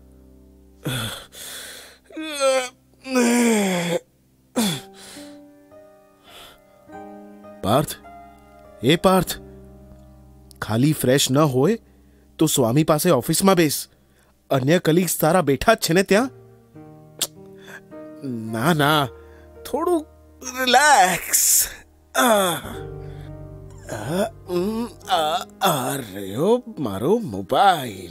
પાર્થ, એ પાર્થ, ખાલી ફ્રેશ ન હોય તો સ્વામી પાસે ઓફિસમાં બેસ. અન્ય કલીગ્સ તારા બેઠા જ છે ને ત્યાં. ના ના, થોડું રિલેક્સ. આ રહ્યો મારો મોબાઈલ.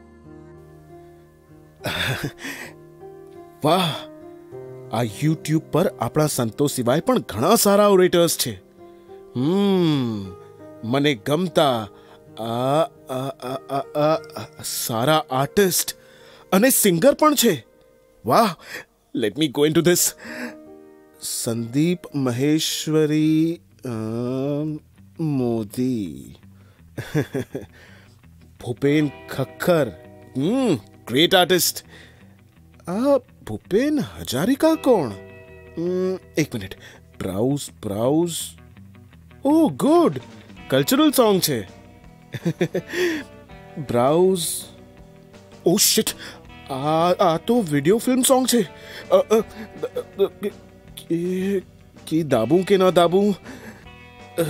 વાહ, આ યુટ્યુબ પર આપણા સંતો સિવાય પણ ઘણા સારા ઓરેટર્સ છે. હમ મને ગમતા આ આ- આ- આ- આ સારા આર્ટિસ્ટ અને સિંગર પણ છે. વાહ, let me go into this. Sandeep Maheshwari um, Modi, Bhupen Khakhar, hmm great artist. આ ભૂપેન હજારિકા કોણ? હમ, એક minute. Browse browse oh good, cultural song છે. બ્રાઉઝ. ઓ શિટ, આ આ તો વિડિયો ફિલ્મ સોંગ છે. અ, અ, કે કે દાબું કે ના દાબું? અ,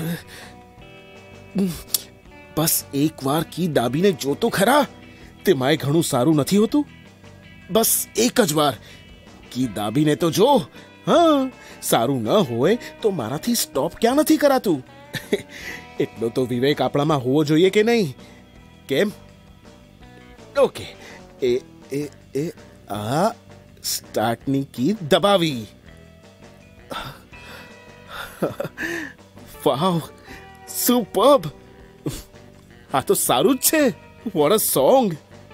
બસ એક વાર કી દાબીને જોતો ખરા. તેમાંય ઘણું સારું નથી હોતું. બસ એક જ વાર કી દાબીને તો જો. હા, સારું ન હોય તો મારાથી સ્ટોપ ક્યાં નથી કરાતું. એટલો તો વિવેક આપણામાં હોવો જોઈએ કે નહીં? કેમ? ઓકે, એ એ એ આ સ્ટાર્ટની કી દબાવી. Wow, superb. આ તો સારું જ છે. What a song.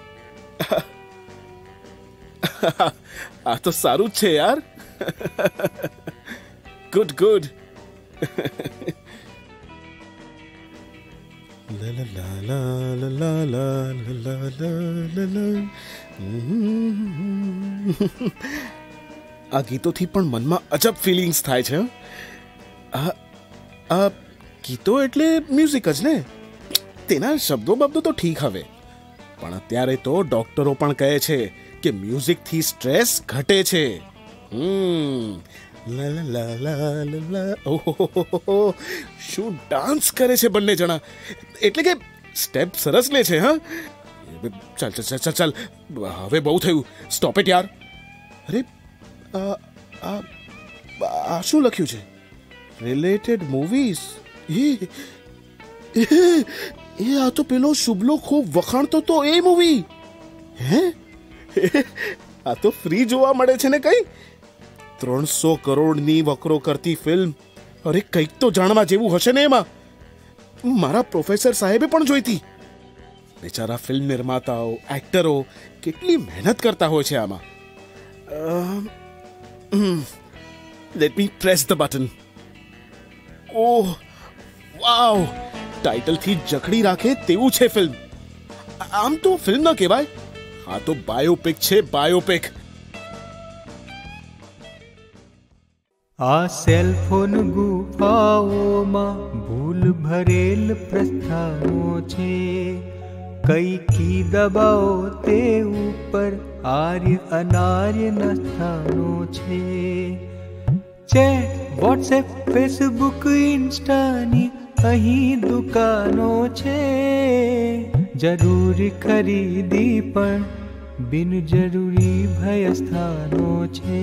આ તો સારું જ છે યાર. Good good. La la la la la la la la la la la. આ ગીતોથી પણ મનમાં અજબ ફિલિંગ્સ થાય છે. આ આ ગીતો એટલે મ્યુઝિક જ ને. તેના શબ્દો બબ્દો તો ઠીક હવે, પણ અત્યારે તો ડોક્ટરો પણ કહે છે કે મ્યુઝિકથી સ્ટ્રેસ ઘટે છે. હમ લા લા લા લા લા લા. ઓહો, શું ડાન્સ કરે છે બંને જણા. એટલે કે સ્ટેપ સરસ લે છે. હા, ચાલ ચાલ ચાલ ચાલ ચાલ, હવે બહુ થયું. સ્ટોપ ઇટ યાર. અરે આ આ આ શું લખ્યું છે? Related movies. એ એ આ તો પેલો શુભલો ખૂબ વખાણતો તો એ મૂવી. હે, આ તો ફ્રી જોવા મળે છે ને કઈ. ત્રણસો કરોડની વકરો કરતી ફિલ્મ. અરે કંઈક તો જાણવા જેવું હશે ને એમાં. મારા પ્રોફેસર સાહેબે પણ જોઈતી. બેચારા ફિલ્મ નિર્માતાઓ, એક્ટરો કેટલી મહેનત કરતા હોય છે આમાં. Let me press the button. Oh wow, ટાઇટલથી જકડી રાખે તેવું છે ફિલ્મ. આમ તો ફિલ્મ ન કહેવાય, આ તો બાયોપિક છે, બાયોપિક. આ સેલફોન ગુફાઓમાં ભૂલ ભરેલ પ્રસ્થાનો છે. કઈ કી દબાવો તે ઉપર આર્ય અનાર્યના સ્થાનો છે. ચેટ, વોટ્સએપ, ફેસબુક, ઇન્સ્ટાની અહીં દુકાનો છે. જરૂરી ખરીદી પણ બિનજરૂરી ભય સ્થાનો છે.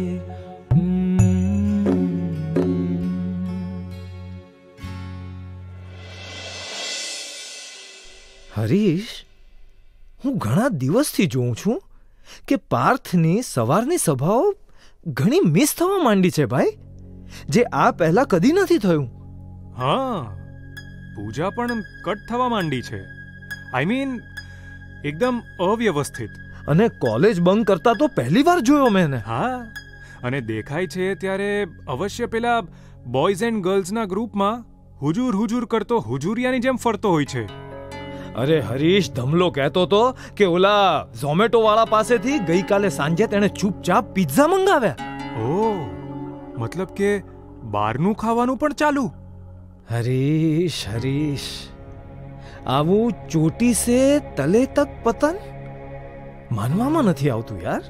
હરીશ, હું ઘણા દિવસથી જોઉં છું કે પાર્થની સવારની સભાઓ ઘણી મિસ થવા માંડી છે ભાઈ, જે આ પહેલા કદી નથી થયું. હા, પૂજા પણ કટ થવા માંડી છે. આઈ મીન એકદમ અવ્યવસ્થિત. અને કોલેજ બંક કરતા તો પહેલી વાર જોયો મેં. હા, અને દેખાય છે ત્યારે અવશ્ય પેલા બોયઝ એન્ડ ગર્લ્સના ગ્રુપમાં હુજુર હુજુર કરતો હુજુરિયાની જેમ ફરતો હોય છે. અરે હરીશ, ધમલો કહેતો તો કે ઓલા ઝોમેટો વાળા પાસેથી ગઈકાલે સાંજે તેણે ચૂપચાપ પિઝા મંગાવ્યા. ઓહ, મતલબ કે બહારનું ખાવાનું પણ ચાલુ. હરીશ હરીશ, આવું ચોટી સે તલે તક પતન માનવામાં નથી આવતું યાર.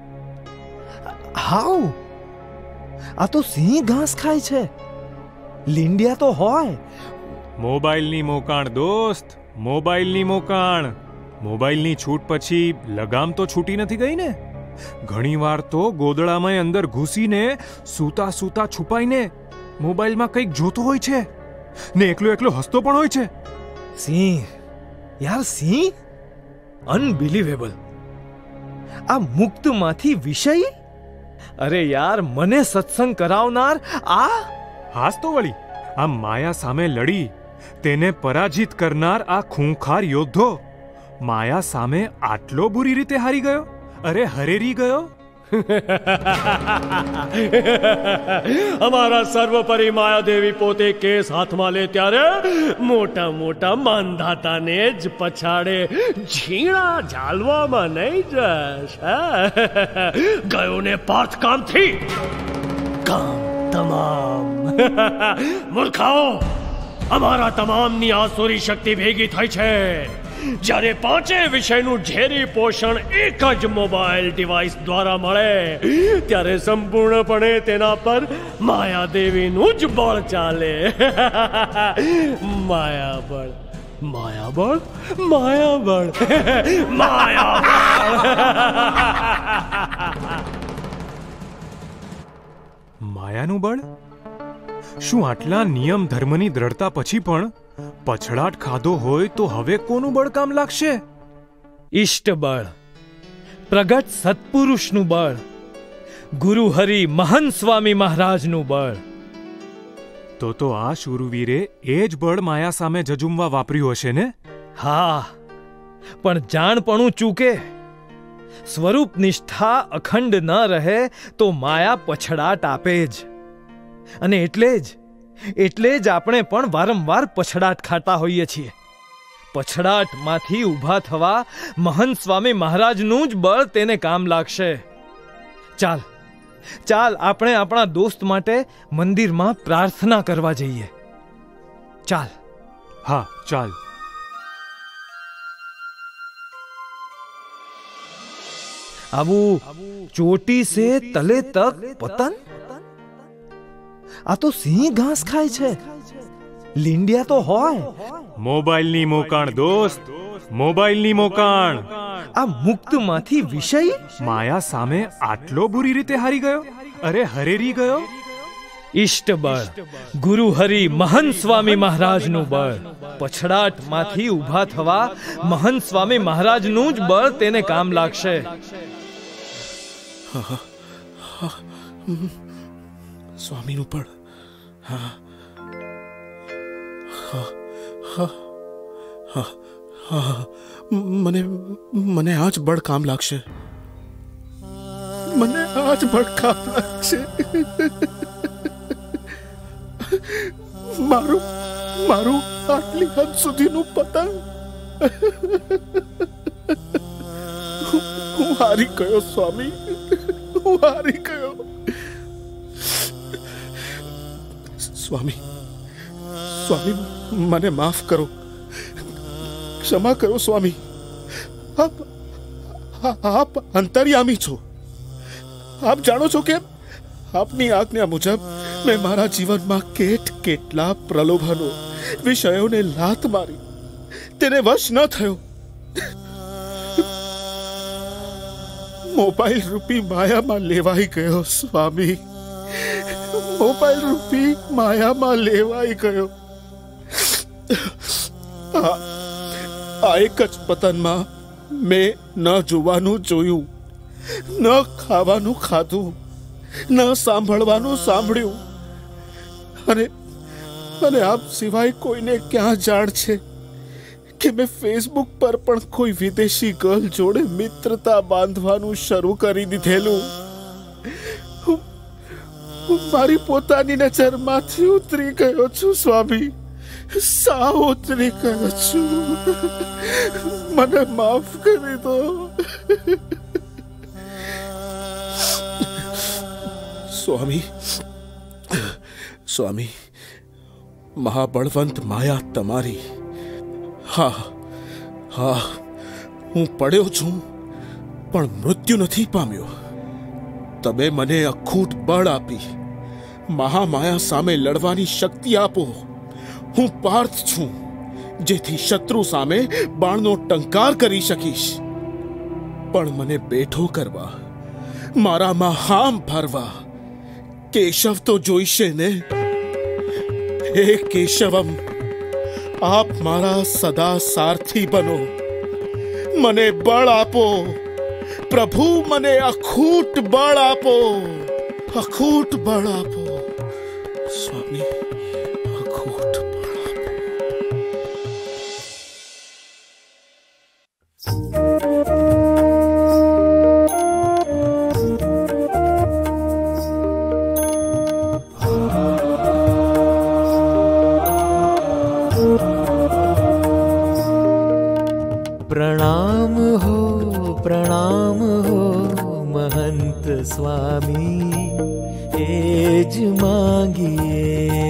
હાઉ, આ તો સિંહ ઘાસ ખાય છે. લીંડિયા તો હોય. મોબાઈલની મોકાણ દોસ્ત, મોબાઈલની મોકાણ. મોબાઈલની છૂટ પછી લગામ તો છૂટી નથી ગઈ ને. ઘણીવાર તો ગોદડામાં અંદર ઘૂસીને સૂતા સૂતા છુપાઈને મોબાઈલમાં કંઈક જોતો હોય છે ને એકલો એકલો હસતો પણ હોય છે. સિંહ યાર, સિંહ અનબિલીવેબલ. આ મુક્તમાંથી વિષય. અરે યાર, મને સત્સંગ કરાવનાર આ. હાસ તો વળી, આ માયા સામે લડી તેને પરાજિત કરનાર આ ખૂંખાર યોદ્ધો માયા સામે આટલો બુરી રીતે હારી ગયો? અરે હરેરી ગયો? અમારા સર્વોપરી માયાદેવી પોતે કેસ હાથમાં લે ત્યારે મોટા મોટા માંધાતાને જ પછાડે ઝીણા ઝાલવામાં નહીં જશ. ગયો ને પાર્થ કામથી કામ તમામ. મૂર્ખાઓ, અમારા તમામની આસુરી શક્તિ ભેગી થઈ છે. જ્યારે પાંચે વિષયનું ઝેરી પોષણ એક જ મોબાઈલ ડિવાઇસ દ્વારા મળે ત્યારે સંપૂર્ણપણે તેના પર માયાદેવીનું જ બળ ચાલે. માયાબળ, માયાબળ, માયાબળ, માયાબળ. માયાનું બળ? શું આટલા નિયમ ધર્મની દ્રઢતા પછી પણ પછડાટ ખાધો હોય તો હવે કોનું બળ કામ લાગશે? ઈષ્ટ બળ, પ્રગટ સત્પુરુષનું બળ, ગુરુ હરિ મહન સ્વામી મહારાજનું બળ. તો તો આ શૂરવીરે એ જ બળ માયા સામે જજુમવા વાપર્યું હશે ને? હા, પણ જાણપણું ચૂકે, સ્વરૂપ નિષ્ઠા અખંડ ન રહે તો માયા પછડાટ આપે જ. અને એટલે જ એટલે જ આપણે પણ વારંવાર પછડાટ ખાતા હોઈએ છીએ. પછડાટમાંથી ઊભા થવા મહંત સ્વામી મહારાજનું જ બળ તેને કામ લાગશે. ચાલ ચાલ આપણે આપણા દોસ્ત માટે મંદિરમાં પ્રાર્થના કરવા જઈએ. ચાલ. હા, ચાલ. આવું ચોટી સે તલે તક પતન. આ તો સિંહ ઘાસ ખાય છે, લીંડિયા તો હોય. મોબાઈલની મોકાણ દોસ્ત, મોબાઈલની મોકાણ. આ મુક્તમાંથી વિષય માયા સામે આટલો બુરી રીતે હારી ગયો? અરે હરેરી ગયો? ઈષ્ટ બળ, ગુરુ હરિ મહન સ્વામી મહારાજનું બળ, પછડાટમાંથી ઊભા થવા મહન સ્વામી મહારાજનું જ બળ તેને કામ લાગશે. સ્વામીનું બળ. હા હા હા હા હા મને મને આ જ બળ કામ લાગશે. મને આ જ બળ કામ લાગશે. મારું મારું આટલી હદ સુધીનું પતંગ. હું હારી ગયો સ્વામી, હું હારી ગયો. સ્વામી, સ્વામી મને માફ કરો, ક્ષમા કરો સ્વામી. આપ આપ અંતર્યામી છો. આપ જાણો છો કે આપની આજ્ઞા મુજબ મેં મારા જીવનમાં કેટ કેટલા પ્રલોભનો, વિષયોને લાત મારી, તેને વશ ન થયો. મોબાઈલ રૂપી માયામાં લેવાઈ ગયો સ્વામી. મોબાઈલ રૂપી માયામાં લેવાઈ ગયો. આ એક જ પતનમાં મેં ન જોવાનું જોયું, ન ખાવાનું ખાધું, ન સાંભળવાનું સાંભળ્યું. અને અને આપ સિવાય કોઈને ક્યાં જાણ છે કે મેં ફેસબુક પર પણ કોઈ વિદેશી ગર્લ જોડે મિત્રતા બાંધવાનું શરૂ કરી દીધેલું. હું મારી પોતાની નજરમાંથી ઉતરી ગયો છું સ્વામી, સાવ ઉતરી ગયો છું. મને માફ કરી દો. સ્વામી, સ્વામી, મહાબળવંત માયા તમારી. હા હા, હું પડ્યો છું પણ મૃત્યુ નથી પામ્યો. તમે મને અખૂટ બળ આપી મહામાયા સામે લડવાની શક્તિ આપો. હું પાર્થ છું, જેથી શત્રુ સામે બાણનો ટંકાર કરી શકીશ. પણ મને બેઠો કરવા, મારામાં હામ ભરવા કેશવ તો જોઈશે ને. હે કેશવમ, આપ મારા સદા સારથી બનો. મને બળ આપો પ્રભુ, મને અખૂટ બળ આપો, અખૂટ બળ આપો સ્વામી, અખૂટ બળ આપો. प्रणाम हो प्रणाम हो महंत स्वामी एज मांगिए।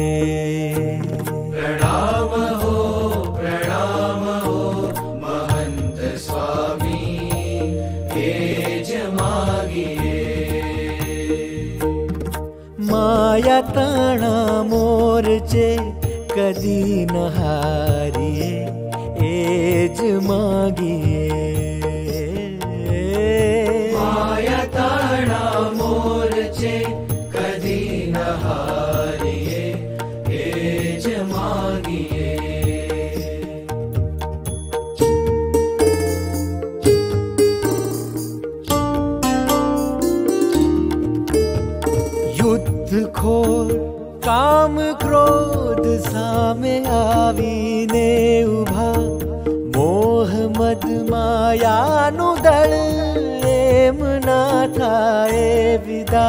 प्रणाम हो प्रणाम हो महंत स्वामी एज मांगिए। माया ताणा मोरचे कदी न हारिए एज मांगिए। माया ताणा मोरचे कदी न हारिए एज मांगिए। युद्ध खोर काम क्रोध सामे आवीने उभा मोह मद मायानु दळ एम ना थाए विदा।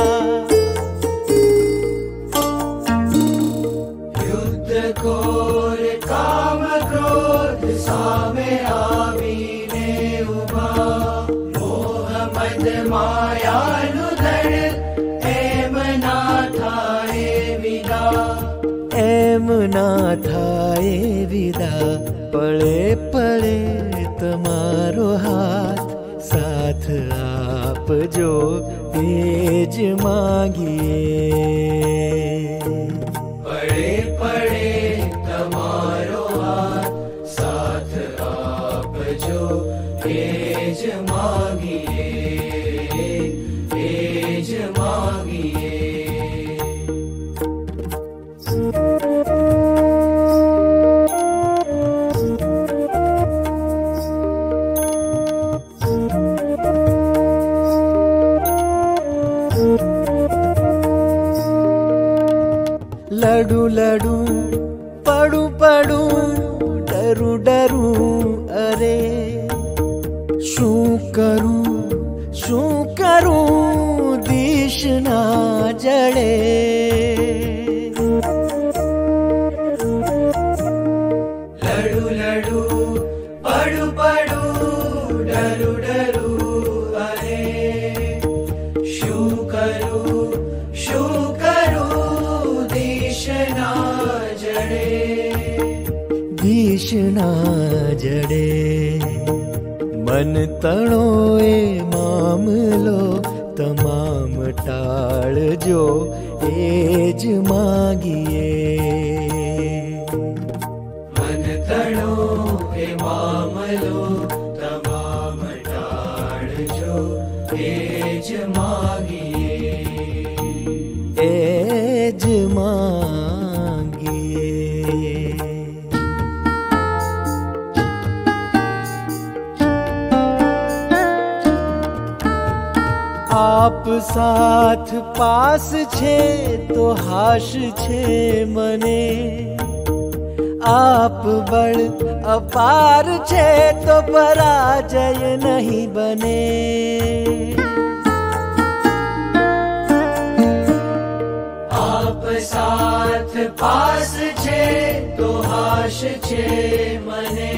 युद्ध घोर काम क्रोध सामे आवीने उभा मोह मद मायानु दळ एम ना थाए विदा। एम ना थाए विदा पड़े पड़े तमारो हाथ साथ आप जो तेज मांगिए। पड़े पड़े तमारो हाथ साथ आप जो तेज मांगिए तेज मांगिए। लडू लडू पड़ू पड़ू डरू डरू अरे शू करूं शू करूं दिश ना जड़े। लडू लडू पड़ू पड़ू डरू डरू अरे शू करूं शू करूं दिश ना जड़े। दिश ना जड़े मन तणो ए मामलो तमाम टाळ जो एज मांगिए। मन तणो ए मामलो तमाम टाळ जो एज मांगिए एज मांगिए। आप साथ पास छे तो हाश छे मने आप बड़ अपार छे तो पराजय नहीं बने। आप साथ पास छे तो हाश छे मने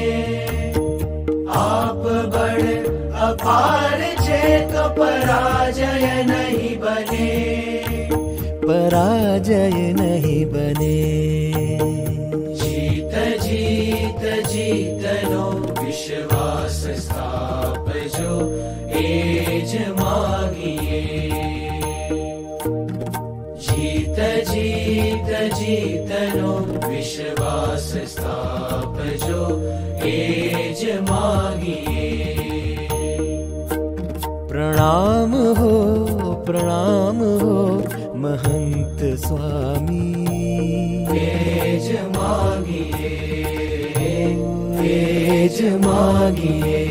आप बड़ अपार छे तो पराजय नहीं बने पराजय नहीं बने। जीत जीत जीतनो विश्वास स्थाप जो एज मांगिए। जीत जीत जीतनो विश्वास स्थाप जो एज मांगिए। प्रणाम हो प्रणाम हो महंत स्वामी एज मांगिए एज मांगिए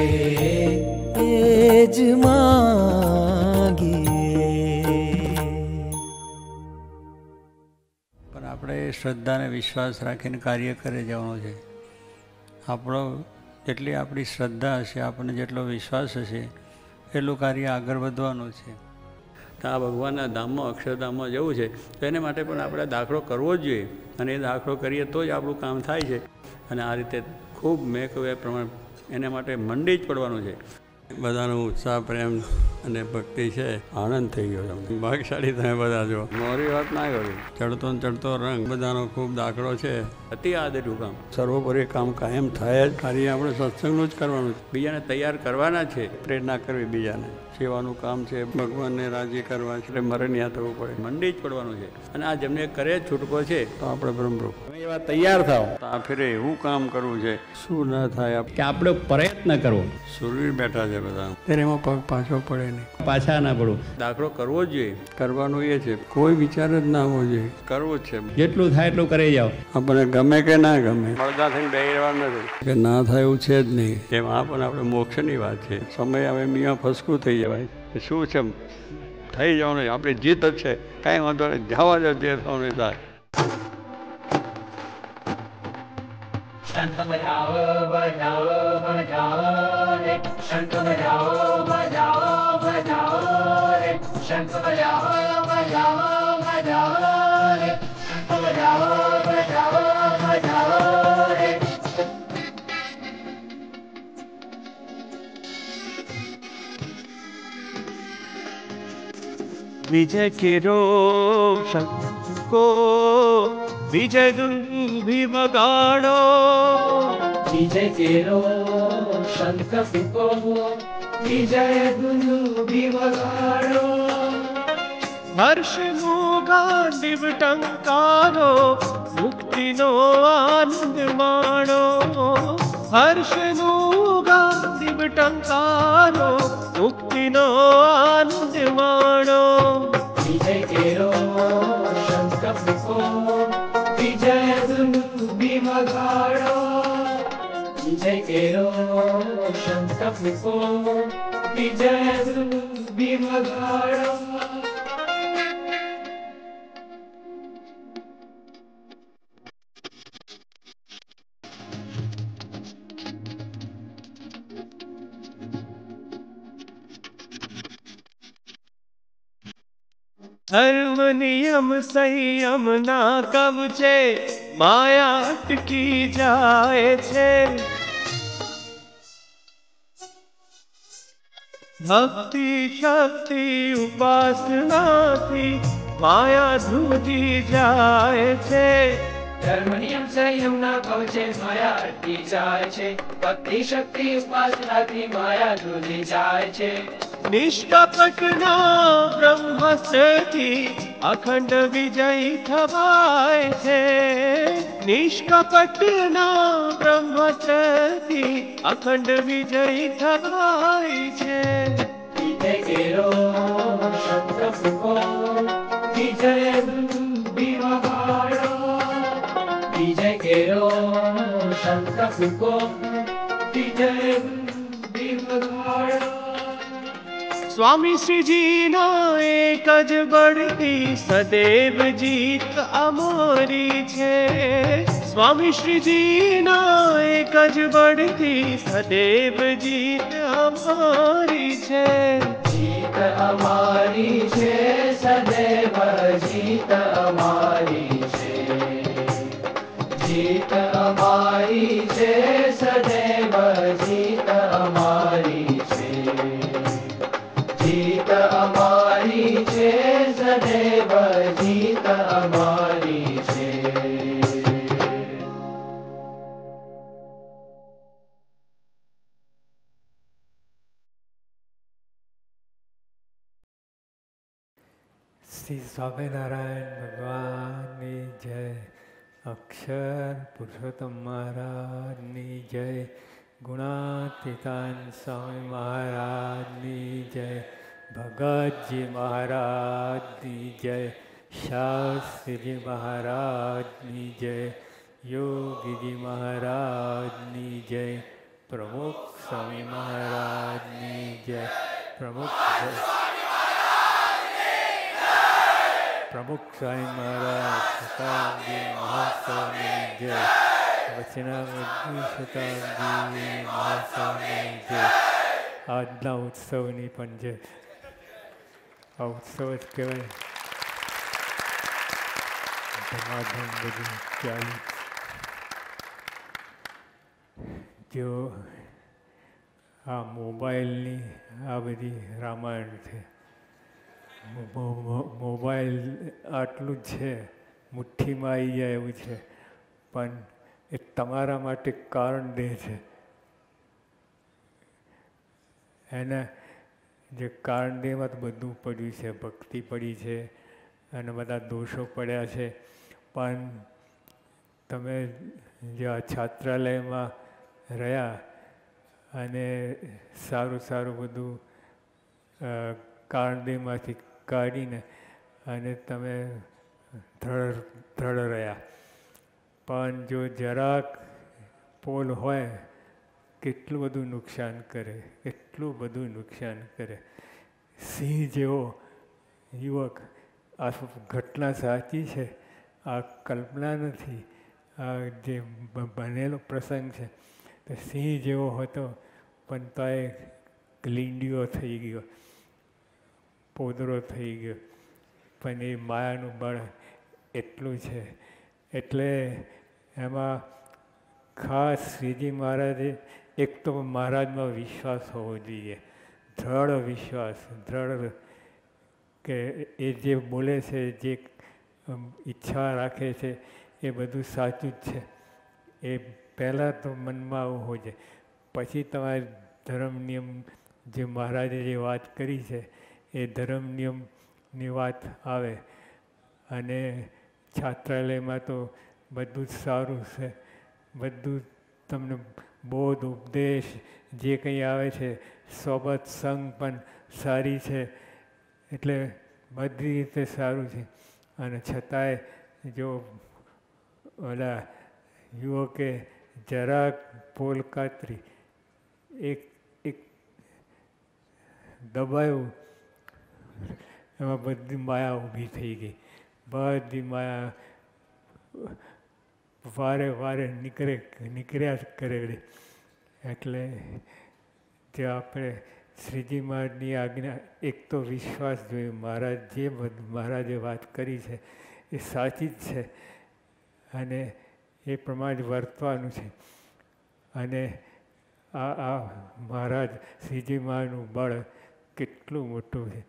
एज मांगिए। પણ આપણે શ્રદ્ધા અને વિશ્વાસ રાખીને કાર્ય કરે જવાનું છે. આપણો જેટલી આપણી શ્રદ્ધા હશે, આપણને જેટલો વિશ્વાસ હશે, એટલું કાર્ય આગળ વધવાનું છે. તો આ ભગવાનના ધામમાં, અક્ષરધામમાં જવું છે તો એને માટે પણ આપણે દાખલો કરવો જ જોઈએ, અને એ દાખલો કરીએ તો જ આપણું કામ થાય છે. અને આ રીતે ખૂબ મેં કહ્યું એ પ્રમાણે એને માટે મંડી જ પડવાનું છે. બધાનો ઉત્સાહ, પ્રેમ અને ભક્તિ છે. આનંદ થઈ ગયો તમને. ભાગશાળી તમે બધા જો. મોરી વાત ના કરી. ચડતો ને ચડતો રંગ બધાનો ખૂબ દાખલો છે. અતિ આદર્યું કામ, સર્વોપરી કામ કાયમ થાય જ. ખાલી આપણે સત્સંગનું જ કરવાનું છે, બીજાને તૈયાર કરવાના છે, પ્રેરણા કરવી બીજાને. સેવાનું કામ છે, ભગવાનને રાજી કરવા છે, એટલે મરણિયા થવું પડે, મંડી જ પડવાનું છે. અને આ જેમને કરે જ છૂટકો છે તો આપણે બ્રહ્મરૂપ એવા તૈયાર થાવ. આ ફેરે એવું કામ કરવું છે શું ના થાય કે આપણે પ્રયત્ન કરવો. સુરવીર બેઠા છે બધા, ત્યારે એમાં પગ પાછો પડે નહીં, પાછા ના પડવું. દાખલો કરવો જ જોઈએ. કરવાનું એ છે, કોઈ વિચાર જ ના હોવો જોઈએ, કરવું જ છે. જેટલું થાય એટલું કરી જાઓ. આપણને ગમે કે ના ગમે, મળદા થઈને બેસી રહેવાનું નથી કે ના થાય એવું છે જ નહીં. એમ આ પણ આપણે મોક્ષની વાત છે. સમય હવે મિયા ફસકું થઈ જવાય. શું છે થઈ જવાનું, આપણી જીત જ છે. કાંઈ વાંધો નહીં, જવા જ જે થવાનું થાય. શંખ બજાવો બજાવો બજાવો રે, શંખ બજાવો બજાવો બજાવો રે, શંખ બજાવો બજાવો બજાવો રે, શંખ બજાવો બજાવો બજાવો રે. विजय केरो शंको, विजय दुंभी बगाड़ो, विजय केरो शंख फूको, विजय दुंभी बगाड़ो. हर्षनु गांडीव टंकारो, मुक्तिनो आनंद माणो. हर्षनु गांडीव टंकारो, मुक्तिनो आनंद माणो. विजय केरो शंख फूको, विजय दुंभी बगाड़ो. विजय केरो शंख फूको, विजय दुंभी बगाड़ो. धर्म नियम संयम ना कब छे, माया अटकी जाए छे. भक्ति शक्ति उपासना थी माया धूजी जाए छे. धर्म नियम संयम ना कवचे माया अटकी जाए छे. भक्ति शक्ति उपासना थी माया धूजी जाए छे. निष्कपटना બ્રહ્મસ્થી અખંડ વિજય થવાય છે. નિષ્કપટના બ્રહ્મસ્થી અખંડ વિજય થવાય છે. વિજય કેરો શંખ ફૂકો, વિજય દુંભી વગાડો. વિજય કેરો શંખ ફૂકો, વિજય દુંભી વગાડો. स्वामी श्री जी ना एक ज बढ़ती सदैव जीत अमोरी छे. स्वामी श्री जी ना एक ज बढ़ती सदैव जीत अमोरी छे. जीत अमारी छे, सदैव जीत अमारी छे. जीत अमारी छे, सदैव जीत अमारी छे. जीत अमारी छे, सदैव जीत अमारी छे. શ્રી સ્વામિનારાયણ ભગવાનની જય. અક્ષર પુરુષોત્તમ મહારાજની જય. ગુણાતીતાન સ્વામી મહારાજની જય. ભગતજી મહારાજની જય. શાસ્ત્રીજી મહારાજની જય. યોગીજી મહારાજની જય. પ્રમુખ સ્વામી મહારાજની જય. પ્રમુખ પ્રમુખ સ્વામી મહારાજ સકાજી મહાસ્વામી જય. વચનામૃતની શતાબ્દી મહોત્સવની જે આજના ઉત્સવની પણ જે આ ઉત્સવ જ કહેવાય. ધમાધમ બધું ચાલુ. જો આ મોબાઈલની આ બધી રામાયણ છે. મોબાઈલ આટલું જ છે, મુઠ્ઠીમાં આવી જાય એવું છે, પણ એ તમારા માટે કારણ દે છે. એના જે કારણ દેમાં તો બધું પડ્યું છે, ભક્તિ પડી છે અને બધા દોષો પડ્યા છે. પણ તમે જે આ છાત્રાલયમાં રહ્યા અને સારું સારું બધું કારણદેમાંથી કાઢીને અને તમે દ્રઢ દ્રઢ રહ્યા. પણ જો જરાક પોલ હોય કેટલું બધું નુકસાન કરે, કેટલું બધું નુકસાન કરે. સિંહ જેવો યુવક, આ ઘટના સાચી છે, આ કલ્પના નથી, આ જે બનેલો પ્રસંગ છે. તો સિંહ જેવો હતો પણ તો એ લીંડીઓ થઈ ગયો, પોદરો થઈ ગયો. પણ એ માયાનું બળ એટલું છે. એટલે એમાં ખાસ શ્રીજી મહારાજે એક તો મહારાજમાં વિશ્વાસ હોવો જોઈએ, દ્રઢ વિશ્વાસ, દ્રઢ કે એ જે બોલે છે, જે ઈચ્છા રાખે છે એ બધું સાચું જ છે. એ પહેલાં તો મનમાં આવું હોય છે, પછી તમારે ધર્મ નિયમ જે મહારાજે જે વાત કરી છે એ ધર્મ નિયમની વાત આવે. અને છાત્રાલયમાં તો બધું જ સારું છે, બધું તમને બોધ ઉપદેશ જે કંઈ આવે છે, સોબત સંગ પણ સારી છે. એટલે બધી રીતે સારું છે. અને છતાંય જો ઓલા યુવકે જરાક પોલ કાતરી, એક એક દબાયું, એમાં બધી માયા ઊભી થઈ ગઈ. બધી માયા વારે વારે નીકળે નીકળ્યા જ કરે. એટલે જે આપણે શ્રીજી મહારાજની આજ્ઞા, એક તો વિશ્વાસ જોઈએ, મહારાજ જે મહારાજે વાત કરી છે એ સાચી જ છે અને એ પ્રમાણે વર્તવાનું છે. અને આ આ મહારાજ શ્રીજી મહારાજનું બળ કેટલું મોટું છે.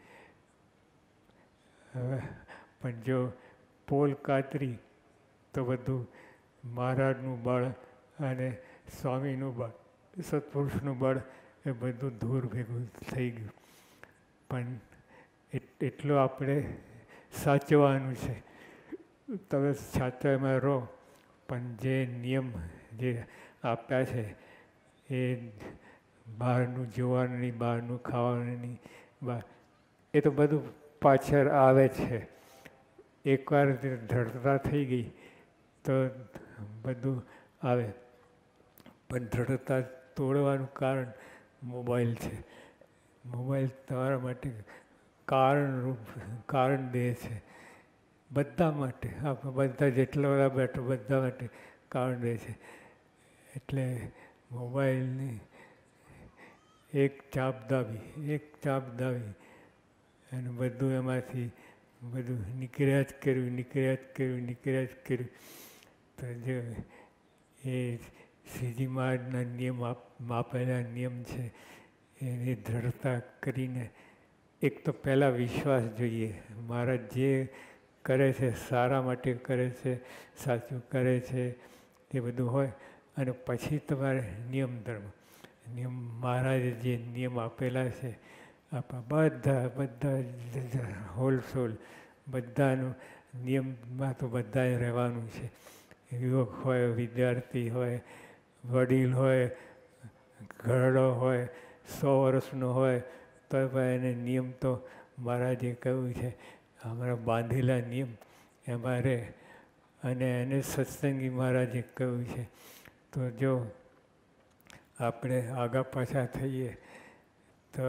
હવે પણ જો પોલ કાતરી તો બધું મહારાજનું બળ અને સ્વામીનું બળ, સત્પુરુષનું બળ એ બધું દૂર ભેગું થઈ ગયું. પણ એટલું આપણે સાચવવાનું છે. તમે છાત્રાલયમાં રહો પણ જે નિયમ જે આપ્યા છે એ બહારનું જોવાનું નહીં, બહારનું ખાવાનું નહીં, એ તો બધું પાછળ આવે છે. એકવાર દ્રઢતા થઈ ગઈ તો બધું આવે. પણ દ્રઢતા તોડવાનું કારણ મોબાઈલ છે. મોબાઈલ તમારા માટે કારણરૂપ કારણ દે છે, બધા માટે. આપણે બધા જેટલા બધા બેઠો બધા માટે કારણ દે છે. એટલે મોબાઈલની એક ચાપ દાબી, એક ચાપ દાબી અને બધું એમાંથી બધું નીકળ્યા જ કર્યું, નીકળ્યા જ કર્યું, નીકળ્યા જ કર્યું. તો જો એ શ્રીજી મહારાજના નિયમ આપેલા નિયમ છે એની દ્રઢતા કરીને, એક તો પહેલાં વિશ્વાસ જોઈએ, મહારાજ જે કરે છે સારા માટે કરે છે, સાચું કરે છે એ બધું હોય. અને પછી તમારે નિયમ ધર્મ, નિયમ મહારાજે જે નિયમ આપેલા છે આપણા બધા બધા હોલસોલ બધાનું નિયમમાં તો બધાએ રહેવાનું છે. યુવક હોય, વિદ્યાર્થી હોય, વડીલ હોય, ઘરડો હોય, સો વર્ષનો હોય, તો પણ એને નિયમ તો મહારાજે કહ્યું છે, અમારા બાંધેલા નિયમ એમાં રહે. અને એને સત્સંગી મહારાજે કહ્યું છે. તો જો આપણે આગા પાછા થઈએ તો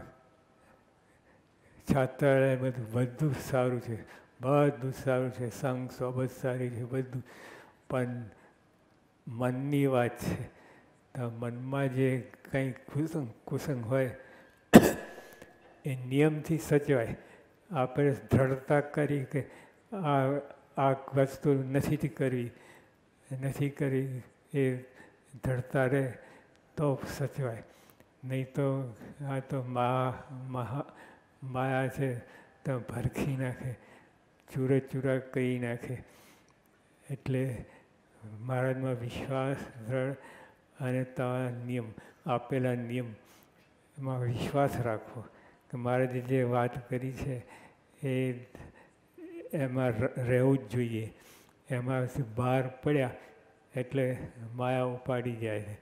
છાત્રાલય બધું બધું સારું છે, બધું સારું છે, સંઘ સોબત સારી છે બધું. પણ મનની વાત છે. તો મનમાં જે કંઈ કુસંગ કુસંગ હોય એ નિયમથી સચવાય. આપણે દ્રઢતા કરી કે આ આ વસ્તુ નથી કરવી નથી કરવી એ દ્રઢતા રહે તો સચવાય. નહીં તો આ તો મા મહા માયા છે તો ભરખી નાખે, ચૂરે ચૂરા કરી નાખે. એટલે મહારાજમાં વિશ્વાસ દ્રઢ અને તમારા નિયમ આપેલા નિયમ એમાં વિશ્વાસ રાખવો કે મહારાજે જે વાત કરી છે એ એમાં રહેવું જ જોઈએ. એમાંથી બહાર પડ્યા એટલે માયા ઉપાડી જાય છે.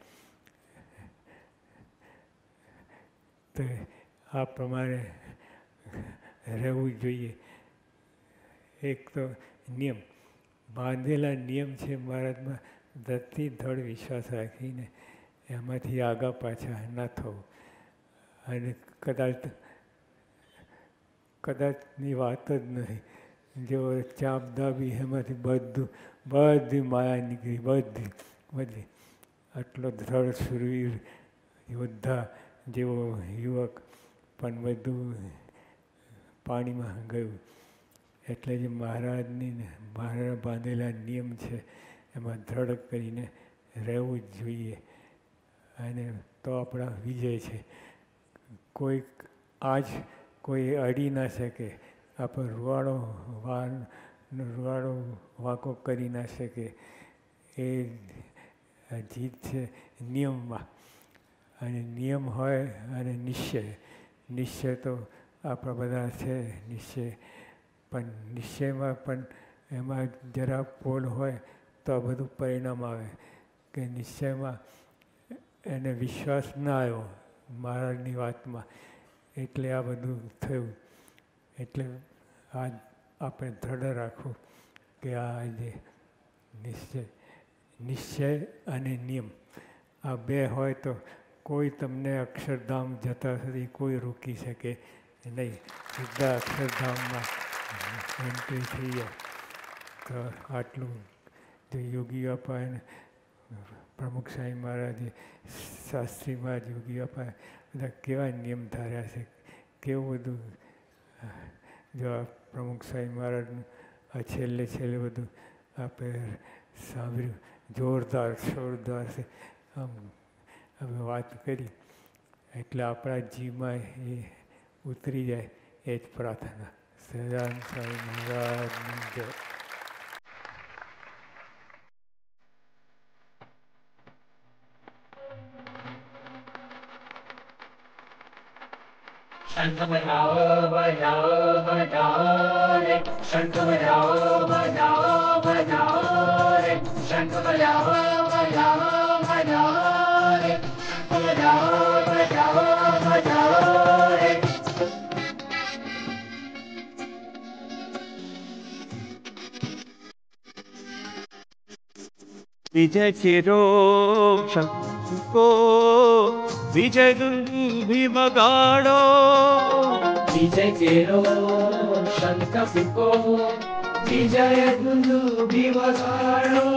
તો આ પ્રમાણે રહેવું જોઈએ. એક તો નિયમ બાંધેલા નિયમ છે મહારાજમાં, ધરતી ધડ વિશ્વાસ રાખીને એમાંથી આગા પાછા ના થવું. અને કદાચ કદાચની વાત જ નહીં, જો ચાપ દાબી એમાંથી બધું બધી માયા નીકળી, બધી બધી. આટલો દ્રઢ સુરવીર યોદ્ધા જેવો યુવક પણ બધું પાણીમાં ગયું. એટલે જે મહારાજની મહારાજ બાંધેલા નિયમ છે એમાં દ્રઢ કરીને રહેવું જ જોઈએ. અને તો આપણા વિજય છે. કોઈક આજ કોઈ અડી ના શકે, આપણો રૂવાડો વાન રૂવાડો વાંકો કરી ના શકે. એ જીત છે નિયમમાં. અને નિયમ હોય અને નિશ્ચય. નિશ્ચય તો આપણા બધા છે નિશ્ચય, પણ નિશ્ચયમાં પણ એમાં જરા પોલ હોય તો આ બધું પરિણામ આવે. કે નિશ્ચયમાં એને વિશ્વાસ ના આવ્યો મહારાજની વાતમાં, એટલે આ બધું થયું. એટલે આ આપણે દ્રઢ રાખવું કે આ જે નિશ્ચય નિશ્ચય અને નિયમ આ બે હોય તો કોઈ તમને અક્ષરધામ જતા સુધી કોઈ રોકી શકે નહીં. સીધા અક્ષરધામમાં એન્ટ્રી થઈ જાય. તો આટલું જે યોગી અપાય પ્રમુખ સાંઈ મહારાજે શાસ્ત્રીમાં યોગી અપાય બધા કેવા નિયમ ધાર્યા છે, કેવું બધું. જો આ પ્રમુખ સાંઈ મહારાજનું આ છેલ્લે છેલ્લે બધું આપણે સાંભળ્યું, જોરદાર જોરદાર છે. આમ હવે વાત કરી એટલે આપણા જીવમાં એ ઉતરી જાય એ જ પ્રાર્થના. સહજાનંદ સ્વામી મહારાજની જય. શંખ બજાવો બજાવો બજાવો રે, શંખ બજાવો બજાવો બજાવો રે, શંખ બજાવો બજાવો બજાવો રે, બજાવો બજાવો બજાવો રે. विजय चिरो शंको विजय दुंदुभि बगाड़ो, विजय केरो शंख फूको, विजय दुंदुभि बगाड़ो.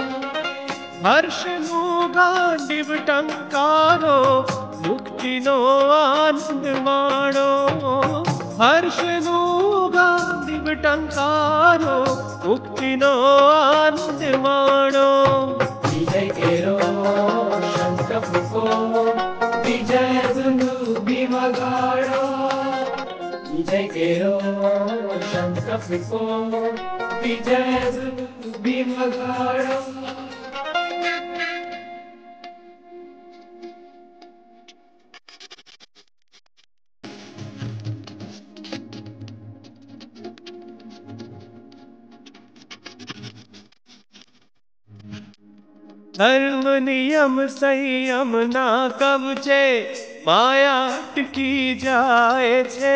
हर्षनु गांडीव टंकारो, मुक्तिनो आनंद माणो. हर्षनु गांडीव टंकारो, मुक्तिनो आनंद माणो. विजय केरो शंख फूको, विजय दुंदुभि बगाड़ो. विजय केरो शंख फूको, विजय दुंदुभि बगाड़ो. धर्म नियम संयम ना कवचे, माया अटकी जाए छे.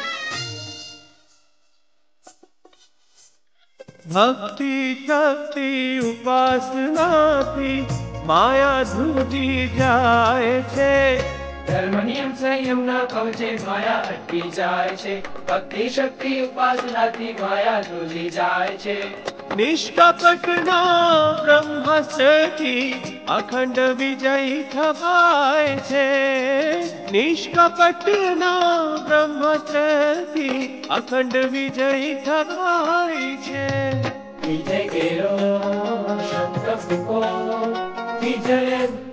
भक्ति शक्ति उपासना थी माया धूजी जाए छे. धर्म नियम संयम ना कवचे माया अटकी जाए छे. भक्ति शक्ति उपासना थी माया धूजी जाए छे. નિષ્કપટના બ્રહ્માસ્ત્રથી અખંડ વિજય થવાય છે. નિષ્કપટના બ્રહ્માસ્ત્રથી અખંડ વિજય થવાય છે. વિજય કેરો શબ્દ ફૂકો વિજય